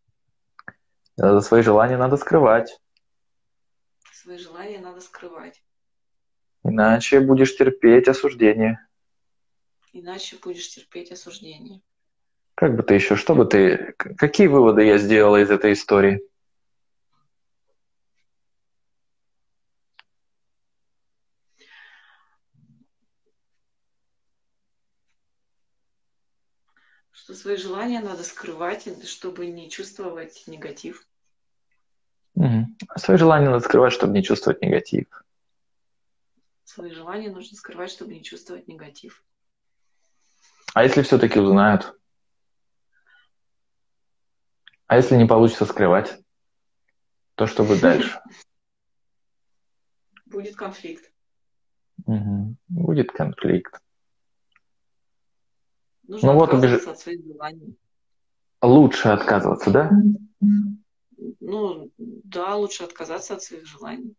Свои желания надо скрывать. Свои желания надо скрывать. Иначе будешь терпеть осуждение. Иначе будешь терпеть осуждение. Как бы ты еще, что бы ты, какие выводы я сделала из этой истории? Что свои желания надо скрывать, чтобы не чувствовать негатив. Свои желания надо скрывать, чтобы не чувствовать негатив. Свои желания нужно скрывать, чтобы не чувствовать негатив. А если все-таки узнают? А если не получится скрывать, то что будет дальше? Будет конфликт. Будет конфликт. Нужно Вот отказываться от своих желаний. лучше отказываться, да? Ну, да, лучше отказаться от своих желаний.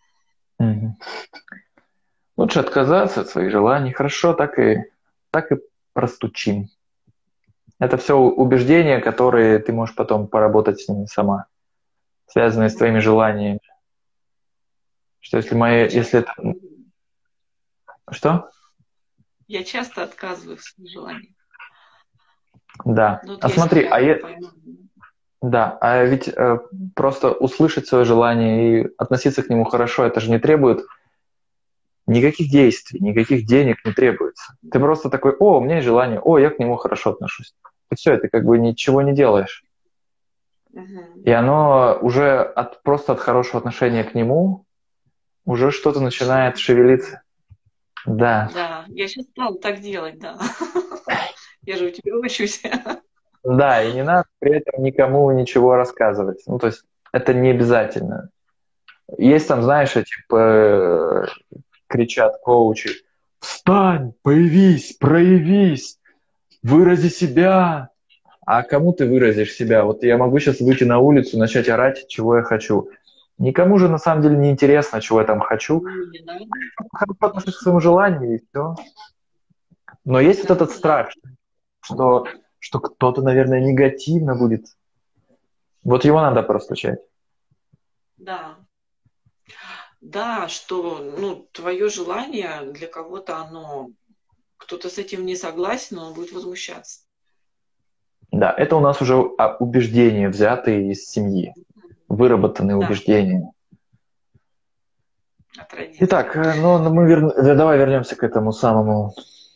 Лучше отказаться от своих желаний. Хорошо, так и простучим. Это все убеждения, которые ты можешь потом поработать с ними сама, связанные с твоими желаниями. Что если это... Что? Я часто отказываюсь в своих желаниях. Да. Ну, вот А я смотри, себя пойму. да, а ведь просто услышать свое желание и относиться к нему хорошо, это же не требует никаких действий, никаких денег не требуется. Ты просто такой, о, у меня есть желание, о, я к нему хорошо отношусь. И все, ты как бы ничего не делаешь. Угу. И оно уже просто от хорошего отношения к нему уже что-то начинает шевелиться. Да. Да, я сейчас стала так делать, да. Я же у тебя учусь. Да, и не надо при этом никому ничего рассказывать. Ну, то есть это не обязательно. Есть там, знаешь, эти кричат коучи: «Встань, появись, проявись, вырази себя». А кому ты выразишь себя? Вот я могу сейчас выйти на улицу, начать орать, чего я хочу. Никому же на самом деле не интересно, чего я там хочу. Ну, не надо, Хорошо отношусь к конечно. своему желанию, и все. Но есть вот Да, этот да, страх, что кто-то, наверное, негативно будет. Вот его надо простучать. да. Да, что, ну, твое желание для кого-то оно, кто-то с этим не согласен, он будет возмущаться. Да, это у нас уже убеждения, взятые из семьи, выработанные Да, убеждения. от родителей. Итак, давай вернемся к этому самому,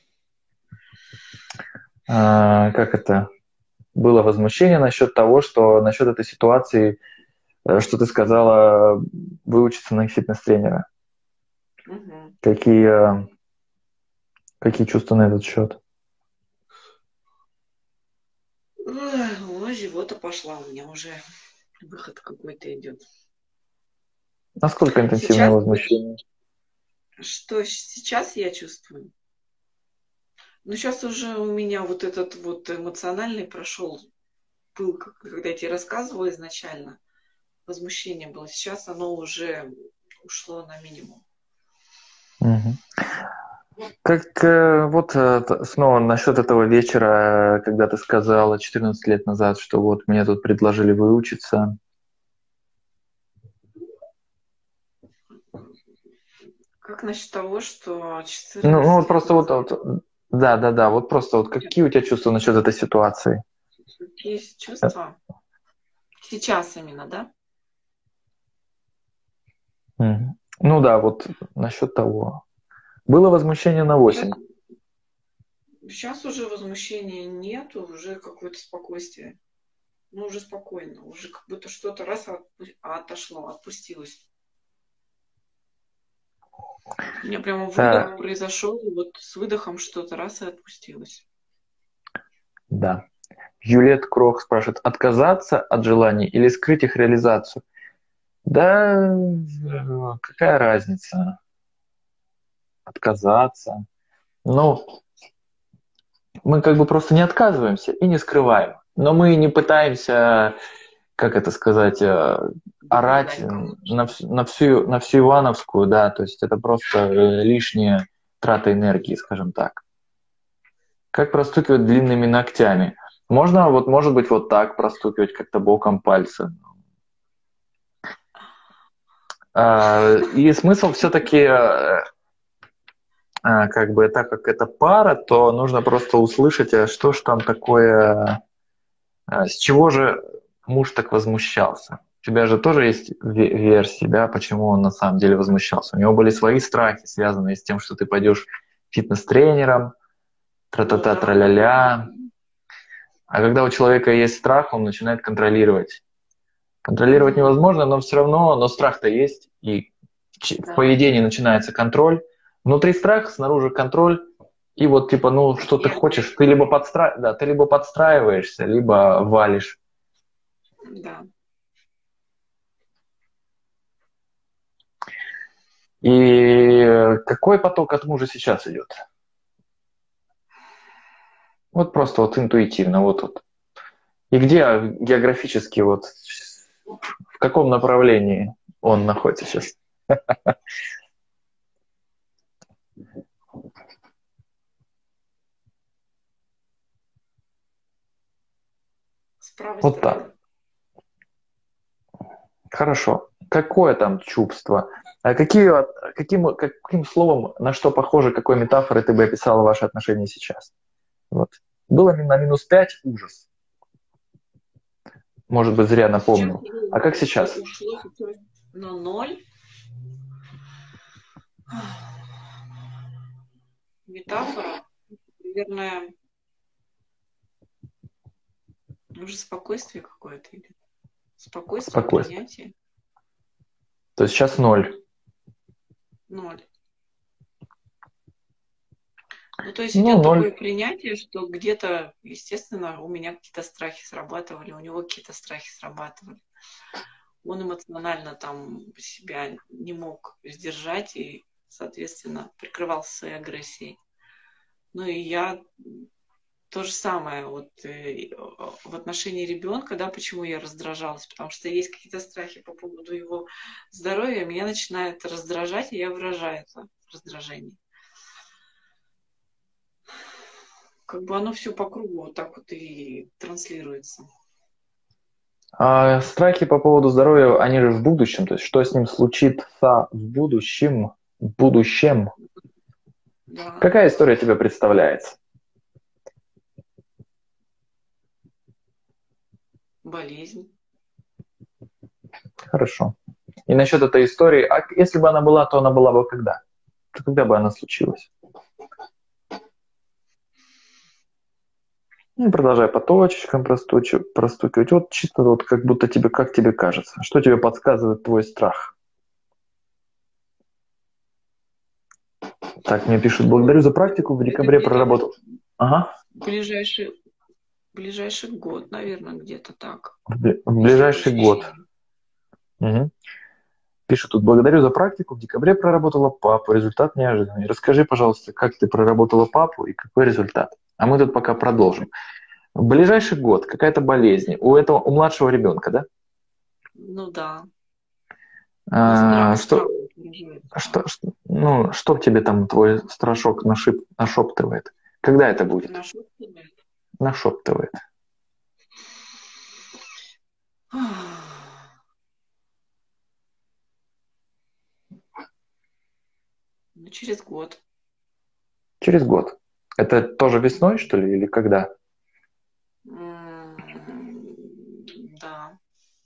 как это, было возмущение насчет того, что насчет этой ситуации, что ты сказала, выучиться на фитнес-тренера. Угу. Какие чувства на этот счет? Ой, зевота пошла у меня уже. Выход какой-то идет. Насколько интенсивное Сейчас, возмущение? что сейчас я чувствую? Ну, сейчас уже у меня вот этот вот эмоциональный прошел пыл, когда я тебе рассказывала изначально. Возмущение было. Сейчас оно уже ушло на минимум. Мгм. Как вот снова насчет этого вечера, когда ты сказала 14 лет назад, что вот мне тут предложили выучиться. Как насчет того, что Ну, 14 вот лет просто вот, назад да, вот просто вот какие у тебя чувства насчет этой ситуации? есть Э, чувства? Сейчас именно, да? Мгм. Ну да, вот насчет того. Было возмущение на Сейчас, 8. сейчас уже возмущения нету, уже какое-то спокойствие. Ну, уже спокойно, уже как будто что-то раз отошло, отпустилось. У меня прямо выдох Да, произошел, и вот с выдохом что-то раз и отпустилось. да. Юлет Крох спрашивает, отказаться от желаний или скрыть их реализацию? Да, какая разница? Отказаться. Ну, мы как бы просто не отказываемся и не скрываем. Но мы не пытаемся, как это сказать, орать Доказать кому-то. на всю Ивановскую, да, то есть это просто лишняя трата энергии, скажем так. Как простукивать длинными ногтями? Можно, вот, может быть, вот так простукивать как-то боком пальца. И смысл все-таки, как бы, так как это пара, то нужно просто услышать, а что ж там такое, с чего же муж так возмущался. У тебя же тоже есть версии, да, почему он на самом деле возмущался. У него были свои страхи, связанные с тем, что ты пойдешь фитнес-тренером, Ну тра-та-та, да, да. тра-ля-ля. А когда у человека есть страх, он начинает контролировать. Контролировать Мгм. невозможно, но все равно, но страх-то есть, и в Да. поведении начинается контроль. Внутри страх, снаружи контроль, и вот типа, ну, что ты хочешь, Нервы. да, ты либо подстраиваешься, либо валишь. Да. И какой поток от мужа сейчас идет? Вот просто вот интуитивно, вот. И где географически, вот в каком направлении он находится сейчас? С правой Вот так. стороны. Хорошо. Какое там чувство? А каким словом, на что похоже, какой метафорой ты бы описала ваши отношения сейчас? Вот. Было на -5 ужас. Может быть, зря Сейчас напомнил. А как сейчас? ушло сейчас на ноль. Метафора, наверное, уже спокойствие какое-то или спокойствие, Спокойствие. принятие. То есть сейчас 0. Ноль. Ну, то есть Ну, идет 0. такое принятие, что где-то, естественно, у меня какие-то страхи срабатывали, у него какие-то страхи срабатывали. Он эмоционально там себя не мог сдержать и, соответственно, прикрывался своей агрессией. Ну и я то же самое вот в отношении ребенка, да, почему я раздражалась, потому что есть какие-то страхи по поводу его здоровья, меня начинает раздражать, и я выражаю это раздражение. Как бы оно все по кругу вот так вот и транслируется. А страхи по поводу здоровья, они же в будущем. То есть что с ним случится в будущем? В будущем. Да. Какая история тебе представляется? Болезнь. Хорошо. И насчет этой истории, а если бы она была, то она была бы когда? Когда бы она случилась? Ну, продолжай по точечкам простукивать. Вот чисто вот как будто тебе, как тебе кажется. Что тебе подсказывает твой страх? Так, мне пишут, благодарю за практику, в Это декабре где-то проработал. Ага, ближайший, ближайший год, наверное, где-то так. в Есть такое ближайший год. ощущение. Мгм. Пишут тут, благодарю за практику, в декабре проработала папу, результат неожиданный. Расскажи, пожалуйста, как ты проработала папу и какой результат? А мы тут пока продолжим. В ближайший год какая-то болезнь у младшего ребенка, да? Ну да. А, Странно, что, Ну, что тебе там твой страшок нашептывает? Когда это будет? Нашептывает. Ну, через год. Через год. Это тоже весной, что ли, или когда? Да.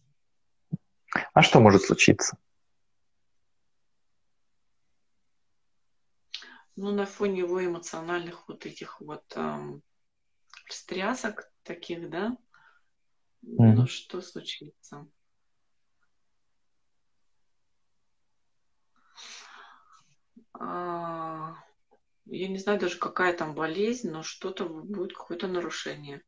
А что может случиться? Ну, на фоне его эмоциональных вот этих вот встрясок таких, да? Ну, что случится? Я не знаю даже, какая там болезнь, но что-то будет, какое-то нарушение.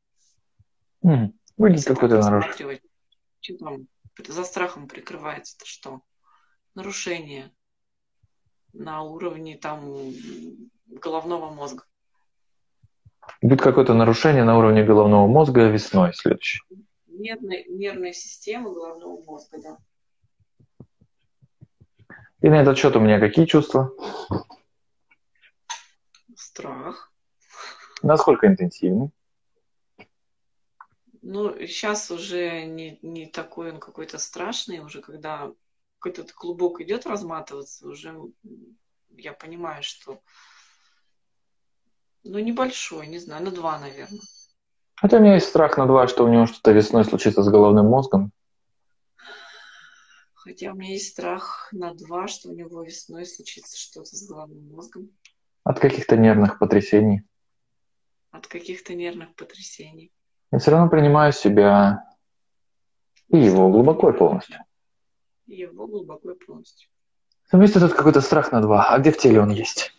Будет какое-то нарушение. Что там за страхом прикрывается, это что? Нарушение на уровне там головного мозга. Будет какое-то нарушение на уровне головного мозга весной следующей. Нервной системы головного мозга, да. И на этот счет у меня какие чувства? Страх. Насколько интенсивный? Ну, сейчас уже не такой он какой-то страшный, уже когда какой-то клубок идет разматываться, уже я понимаю, что ну, небольшой, не знаю, на 2, наверное. Хотя у меня есть страх на 2, что у него что-то весной случится с головным мозгом. Хотя у меня есть страх на 2, что у него весной случится что-то с головным мозгом. От каких-то нервных потрясений. От каких-то нервных потрясений. Я все равно принимаю себя и его глубоко и полностью. И его глубоко и полностью. Там есть этот какой-то страх на 2. А где в теле он есть?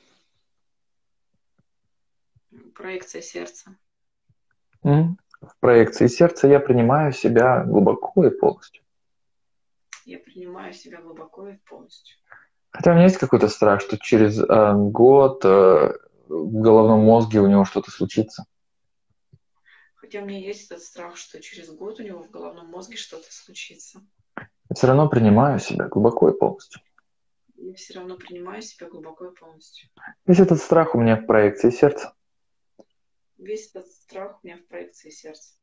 Проекция сердца. В проекции сердца я принимаю себя глубоко и полностью. Я принимаю себя глубоко и полностью. Хотя у меня есть какой-то страх, что через год в головном мозге у него что-то случится. Хотя у меня есть этот страх, что через год у него в головном мозге что-то случится. Я все равно принимаю себя глубоко и полностью. Я все равно принимаю себя глубоко и полностью. Весь этот страх у меня в проекции сердца. Весь этот страх у меня в проекции сердца.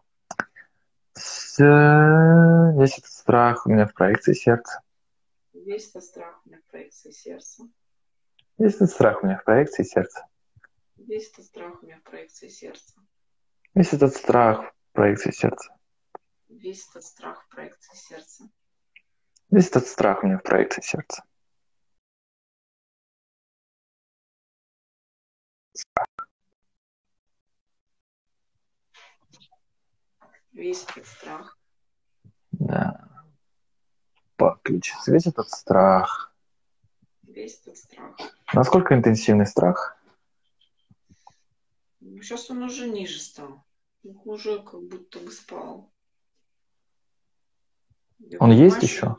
Весь этот страх у меня в проекции сердца. Весь этот страх у меня в проекции сердца. Весь этот страх у меня в проекции сердца. Весь этот страх у меня в проекции сердца. Весь этот страх в проекции сердца. Весь этот страх в проекции сердца. Весь этот страх у меня в проекции сердца. Весь этот страх. Да. Подключится весь этот страх. Весь этот страх. Насколько интенсивный страх? Ну, сейчас он уже ниже стал. Уже как будто бы спал. Он есть еще?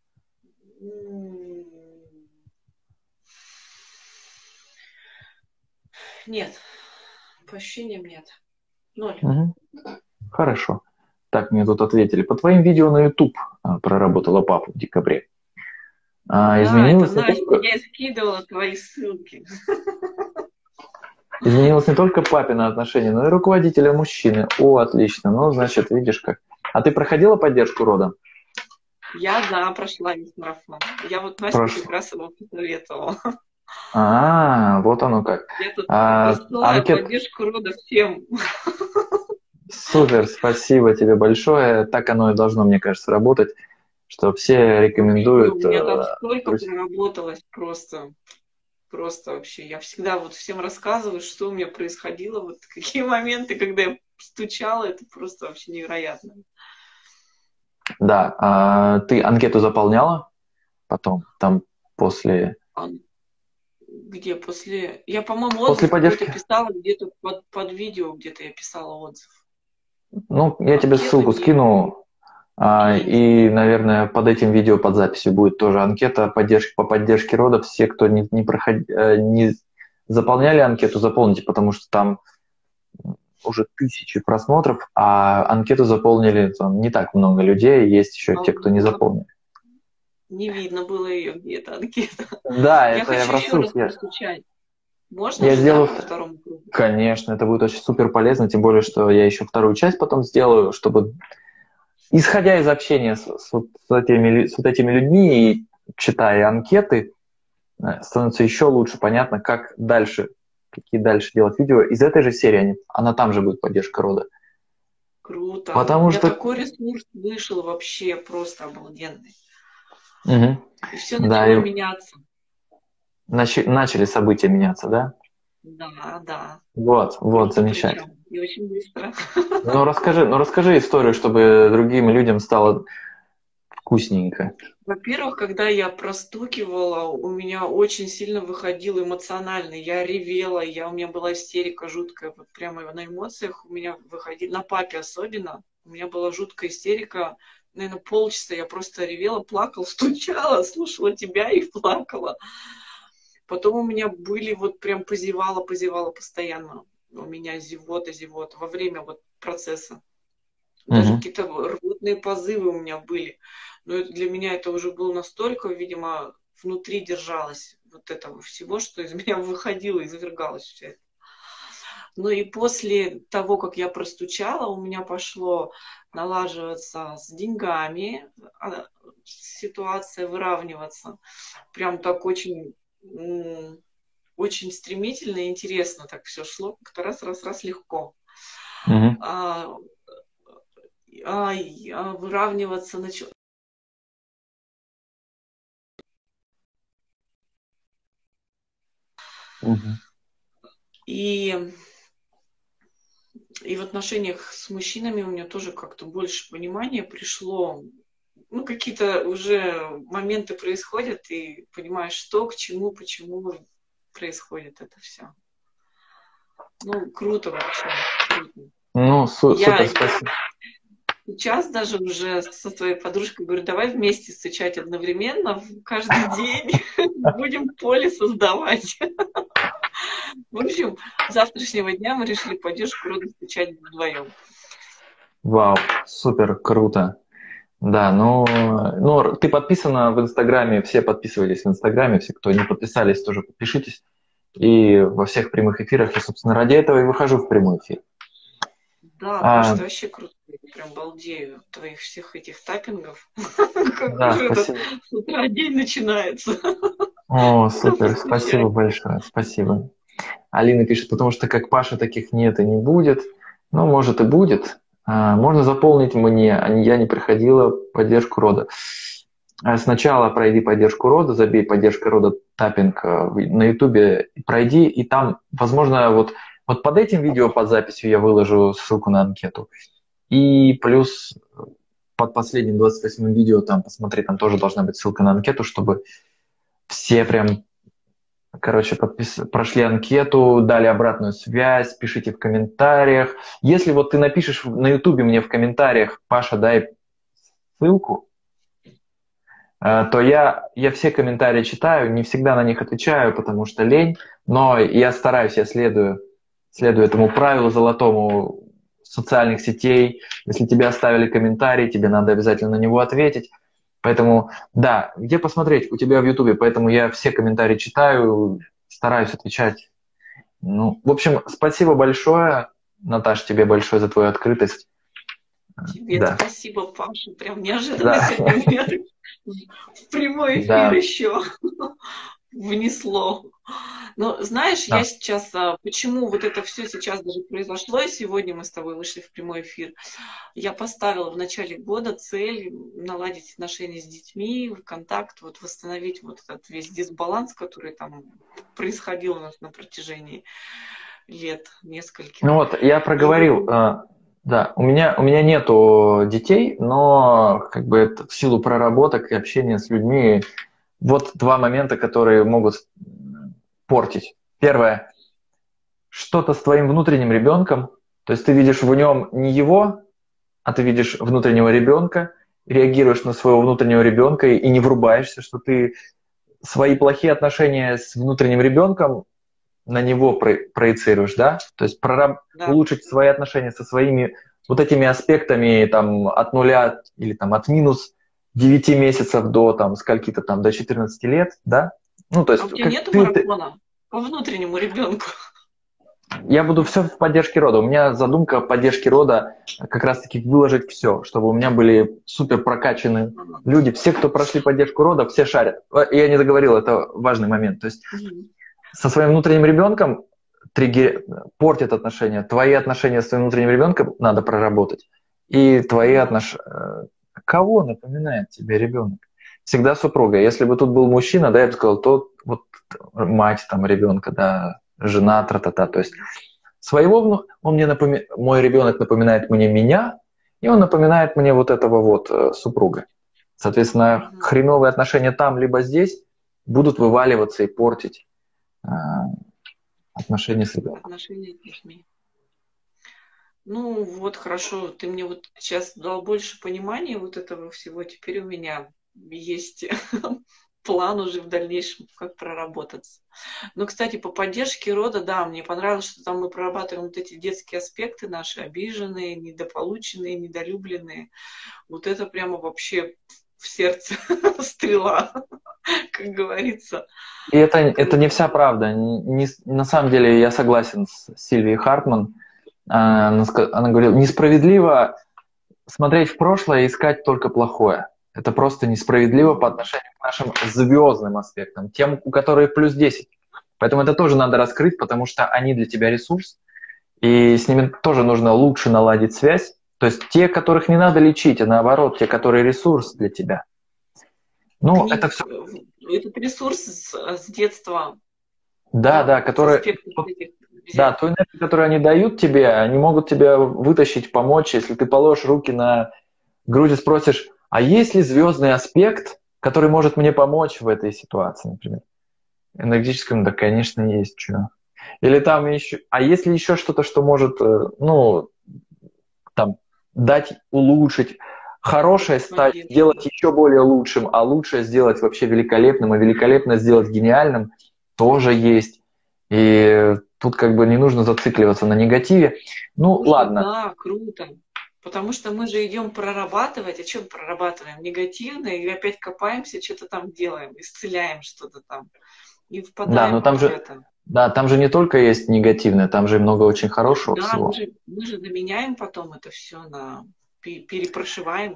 Нет. По ощущениям нет. 0. Хорошо. Так, мне тут ответили. По твоим видео на YouTube проработала папа в декабре. Изменилось это Настя, я скидывала твои ссылки. Изменилось не только папино отношение, но и руководителя мужчины. О, отлично. Ну, значит, видишь как. А ты проходила поддержку рода? Я, прошла весь марафон. Я вот Настя как раз его посоветовала. Вот оно как. Я тут посылаю поддержку рода всем. Супер, спасибо тебе большое. Так оно и должно, мне кажется, работать, что все рекомендуют. У меня там столько проработалось просто вообще. Я всегда вот всем рассказываю, что у меня происходило, вот какие моменты, когда я стучала, это просто вообще невероятно. Да, ты анкету заполняла потом, там после... Где? После... Я, по-моему, после отзыв какой-то писала, где-то под видео, где-то я писала отзыв. Ну, я тебе ссылку скину, и, наверное, под этим видео, под записью будет тоже анкета по поддержке родов. Все, кто не заполняли анкету, заполните, потому что там уже 1000 просмотров, а анкету заполнили там не так много людей, есть еще те, кто не заполнили. Не видно было ее где-то, анкета. Да, Я это я в хочу еще раз рассылке. постучать. Можно Я же, да, сделаю, по второму кругу? конечно, это будет очень супер полезно, тем более, что я еще вторую часть потом сделаю, чтобы, исходя из общения с вот этими людьми и читая анкеты, становится еще лучше понятно, как дальше, какие дальше делать видео. Из этой же серии она там же будет поддержка рода. Круто. У Потому меня что, такой ресурс вышел вообще просто обалденный. мгм, И все да, начало и меняться. начали события меняться, да? Да, да. Вот, Круто замечательно. причем. И очень быстро. Ну расскажи историю, чтобы другим людям стало вкусненько. Во-первых, когда я простукивала, у меня очень сильно выходил эмоционально. Я ревела, у меня была истерика жуткая, вот прямо на эмоциях у меня выходили, на папе особенно. У меня была жуткая истерика, наверное, полчаса я просто ревела, плакала, стучала, слушала тебя и плакала. Потом у меня были вот прям позевала постоянно. У меня зевота во время вот процесса. Даже Мгм, какие-то рвотные позывы у меня были. Но для меня это уже было настолько, видимо, внутри держалось вот этого всего, что из меня выходило, извергалось все это. Ну и после того, как я простучала, у меня пошло налаживаться с деньгами, ситуация выравниваться. Прям так очень, очень стремительно и интересно так все шло, как-то раз легко. мгм, А, выравниваться начало. мгм, И, и в отношениях с мужчинами у меня тоже как-то больше понимания пришло. Ну, какие-то уже моменты происходят, и понимаешь, что, к чему, почему происходит это все. Ну, круто вообще, круто. Ну, Я супер, спасибо. сейчас даже уже со своей подружкой говорю, давай вместе стучать одновременно каждый день, будем поле создавать. В общем, с завтрашнего дня мы решили поддержку рода стучать вдвоем. Вау, супер, круто. Да, ну, ты подписана в Инстаграме, все подписывались в Инстаграме, все, кто не подписались, тоже подпишитесь. И во всех прямых эфирах я, собственно, ради этого и выхожу в прямой эфир. Да, Паш, А, ты вообще крутой. Прям балдею от твоих всех этих таппингов. Как да, уже этот спасибо. с утра день начинается. О, супер, спасибо Постучать. большое, спасибо. Алина пишет, потому что как Паша таких нет и не будет. Ну, может и будет. Можно заполнить мне, я не приходила, поддержку рода. Сначала пройди поддержку рода, забей поддержка рода таппинг на ютубе, пройди, и там, возможно, вот под этим видео, под записью я выложу ссылку на анкету. И плюс под последним 28-м видео, там, посмотри, там тоже должна быть ссылка на анкету, чтобы все прям, короче, прошли анкету, дали обратную связь, пишите в комментариях. Если вот ты напишешь на ютубе мне в комментариях, Паша, дай ссылку, то я все комментарии читаю, не всегда на них отвечаю, потому что лень, но я стараюсь, я следую этому правилу золотому социальных сетей. Если тебе оставили комментарий, тебе надо обязательно на него ответить. Поэтому, да, где посмотреть? У тебя в Ютубе, поэтому я все комментарии читаю, стараюсь отвечать. Ну, в общем, спасибо большое, Наташ, тебе большое за твою открытость. Тебе Да, спасибо, Паша. Прям неожиданно да, сегодня меня в прямой эфир да, еще внесло. Но знаешь, я да. сейчас, почему вот это все сейчас даже произошло, и сегодня мы с тобой вышли в прямой эфир, я поставила в начале года цель наладить отношения с детьми, контакт, вот восстановить вот этот весь дисбаланс, который там происходил у нас на протяжении лет Ну нескольких. вот, я И вот, проговорил, да, у меня нету детей, но как бы это в силу проработок и общения с людьми, вот два момента, которые могут портить. Первое, что-то с твоим внутренним ребенком, то есть ты видишь в нем не его, а ты видишь внутреннего ребенка, реагируешь на своего внутреннего ребенка и не врубаешься, что ты свои плохие отношения с внутренним ребенком на него проецируешь, да? То есть да, улучшить свои отношения со своими вот этими аспектами там от нуля или там от минус 9 месяцев до там скольки-то там, до 14 лет, да? Ну, то есть, А у тебя как нету ты, марафона по внутреннему ребенку? я буду все в поддержке рода. У меня задумка поддержки рода как раз-таки выложить все, чтобы у меня были супер прокачанные люди. Все, кто прошли поддержку рода, все шарят. Я не договорил, это важный момент. То есть со своим внутренним ребенком портят отношения. Твои отношения с своим внутренним ребенком надо проработать. И твои отношения... Кого напоминает тебе ребенок? Всегда супруга. Если бы тут был мужчина, да, я бы сказал, то вот мать там ребенка, да, жена, тра-та-та. То есть своего, он мне мой ребенок напоминает мне меня, и он напоминает мне вот этого вот супруга. Соответственно, хреновые отношения там либо здесь будут вываливаться и портить отношения с ребенком. Отношения с детьми. Ну вот хорошо, ты мне вот сейчас дал больше понимания вот этого всего. Теперь у меня есть план уже в дальнейшем, как проработаться. Ну, кстати, по поддержке рода, да, мне понравилось, что там мы прорабатываем вот эти детские аспекты наши, обиженные, недополученные, недолюбленные. Вот это прямо вообще в сердце стрела, как говорится. И это не вся правда. На самом деле я согласен с Сильвией Хартман. Она говорила, несправедливо смотреть в прошлое и искать только плохое. Это просто несправедливо по отношению к нашим звездным аспектам, тем, у которых плюс 10. Поэтому это тоже надо раскрыть, потому что они для тебя ресурс, и с ними тоже нужно лучше наладить связь. То есть те, которых не надо лечить, а наоборот, те, которые ресурс для тебя. Ну, это все... Этот ресурс с детства. Да, которые... Да, ту энергию, которую они дают тебе, они могут тебя вытащить, помочь. Если ты положишь руки на грудь и спросишь, а есть ли звездный аспект, который может мне помочь в этой ситуации, например? Энергетическом, да, конечно, есть. Что. Или там еще... А есть ли еще что-то, что может, ну, там, дать, улучшить, хорошее стать, сделать еще более лучшим, а лучшее сделать вообще великолепным, а великолепно сделать гениальным, тоже есть. И тут как бы не нужно зацикливаться на негативе. Ну, ладно. Да, круто. Потому что мы же идем прорабатывать, а что прорабатываем? Негативное, и опять копаемся, что-то там делаем, исцеляем что-то там. И впадаем в это. Да, там же не только есть негативное, там же много очень хорошего всего. Да, мы же заменяем потом это все перепрошиваем.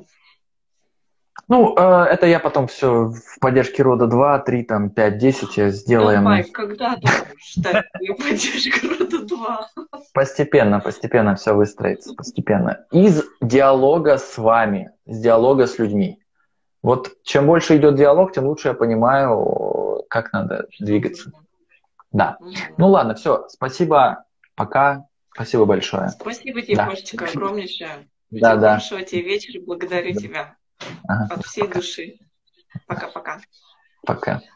Ну, это я потом все в поддержке рода 2, 3, там, 5, 10 сделаем. Давай, когда ты будешь ждать поддержку рода 2? Постепенно все выстроится, постепенно. Из диалога с вами, из диалога с людьми. Вот чем больше идет диалог, тем лучше я понимаю, как надо двигаться. Да. Ну ладно, все, спасибо, пока, спасибо большое. Спасибо тебе, Пашечка, огромнейшее. Да. Хорошего тебе вечера, благодарю тебя от всей души. Пока-пока. Пока.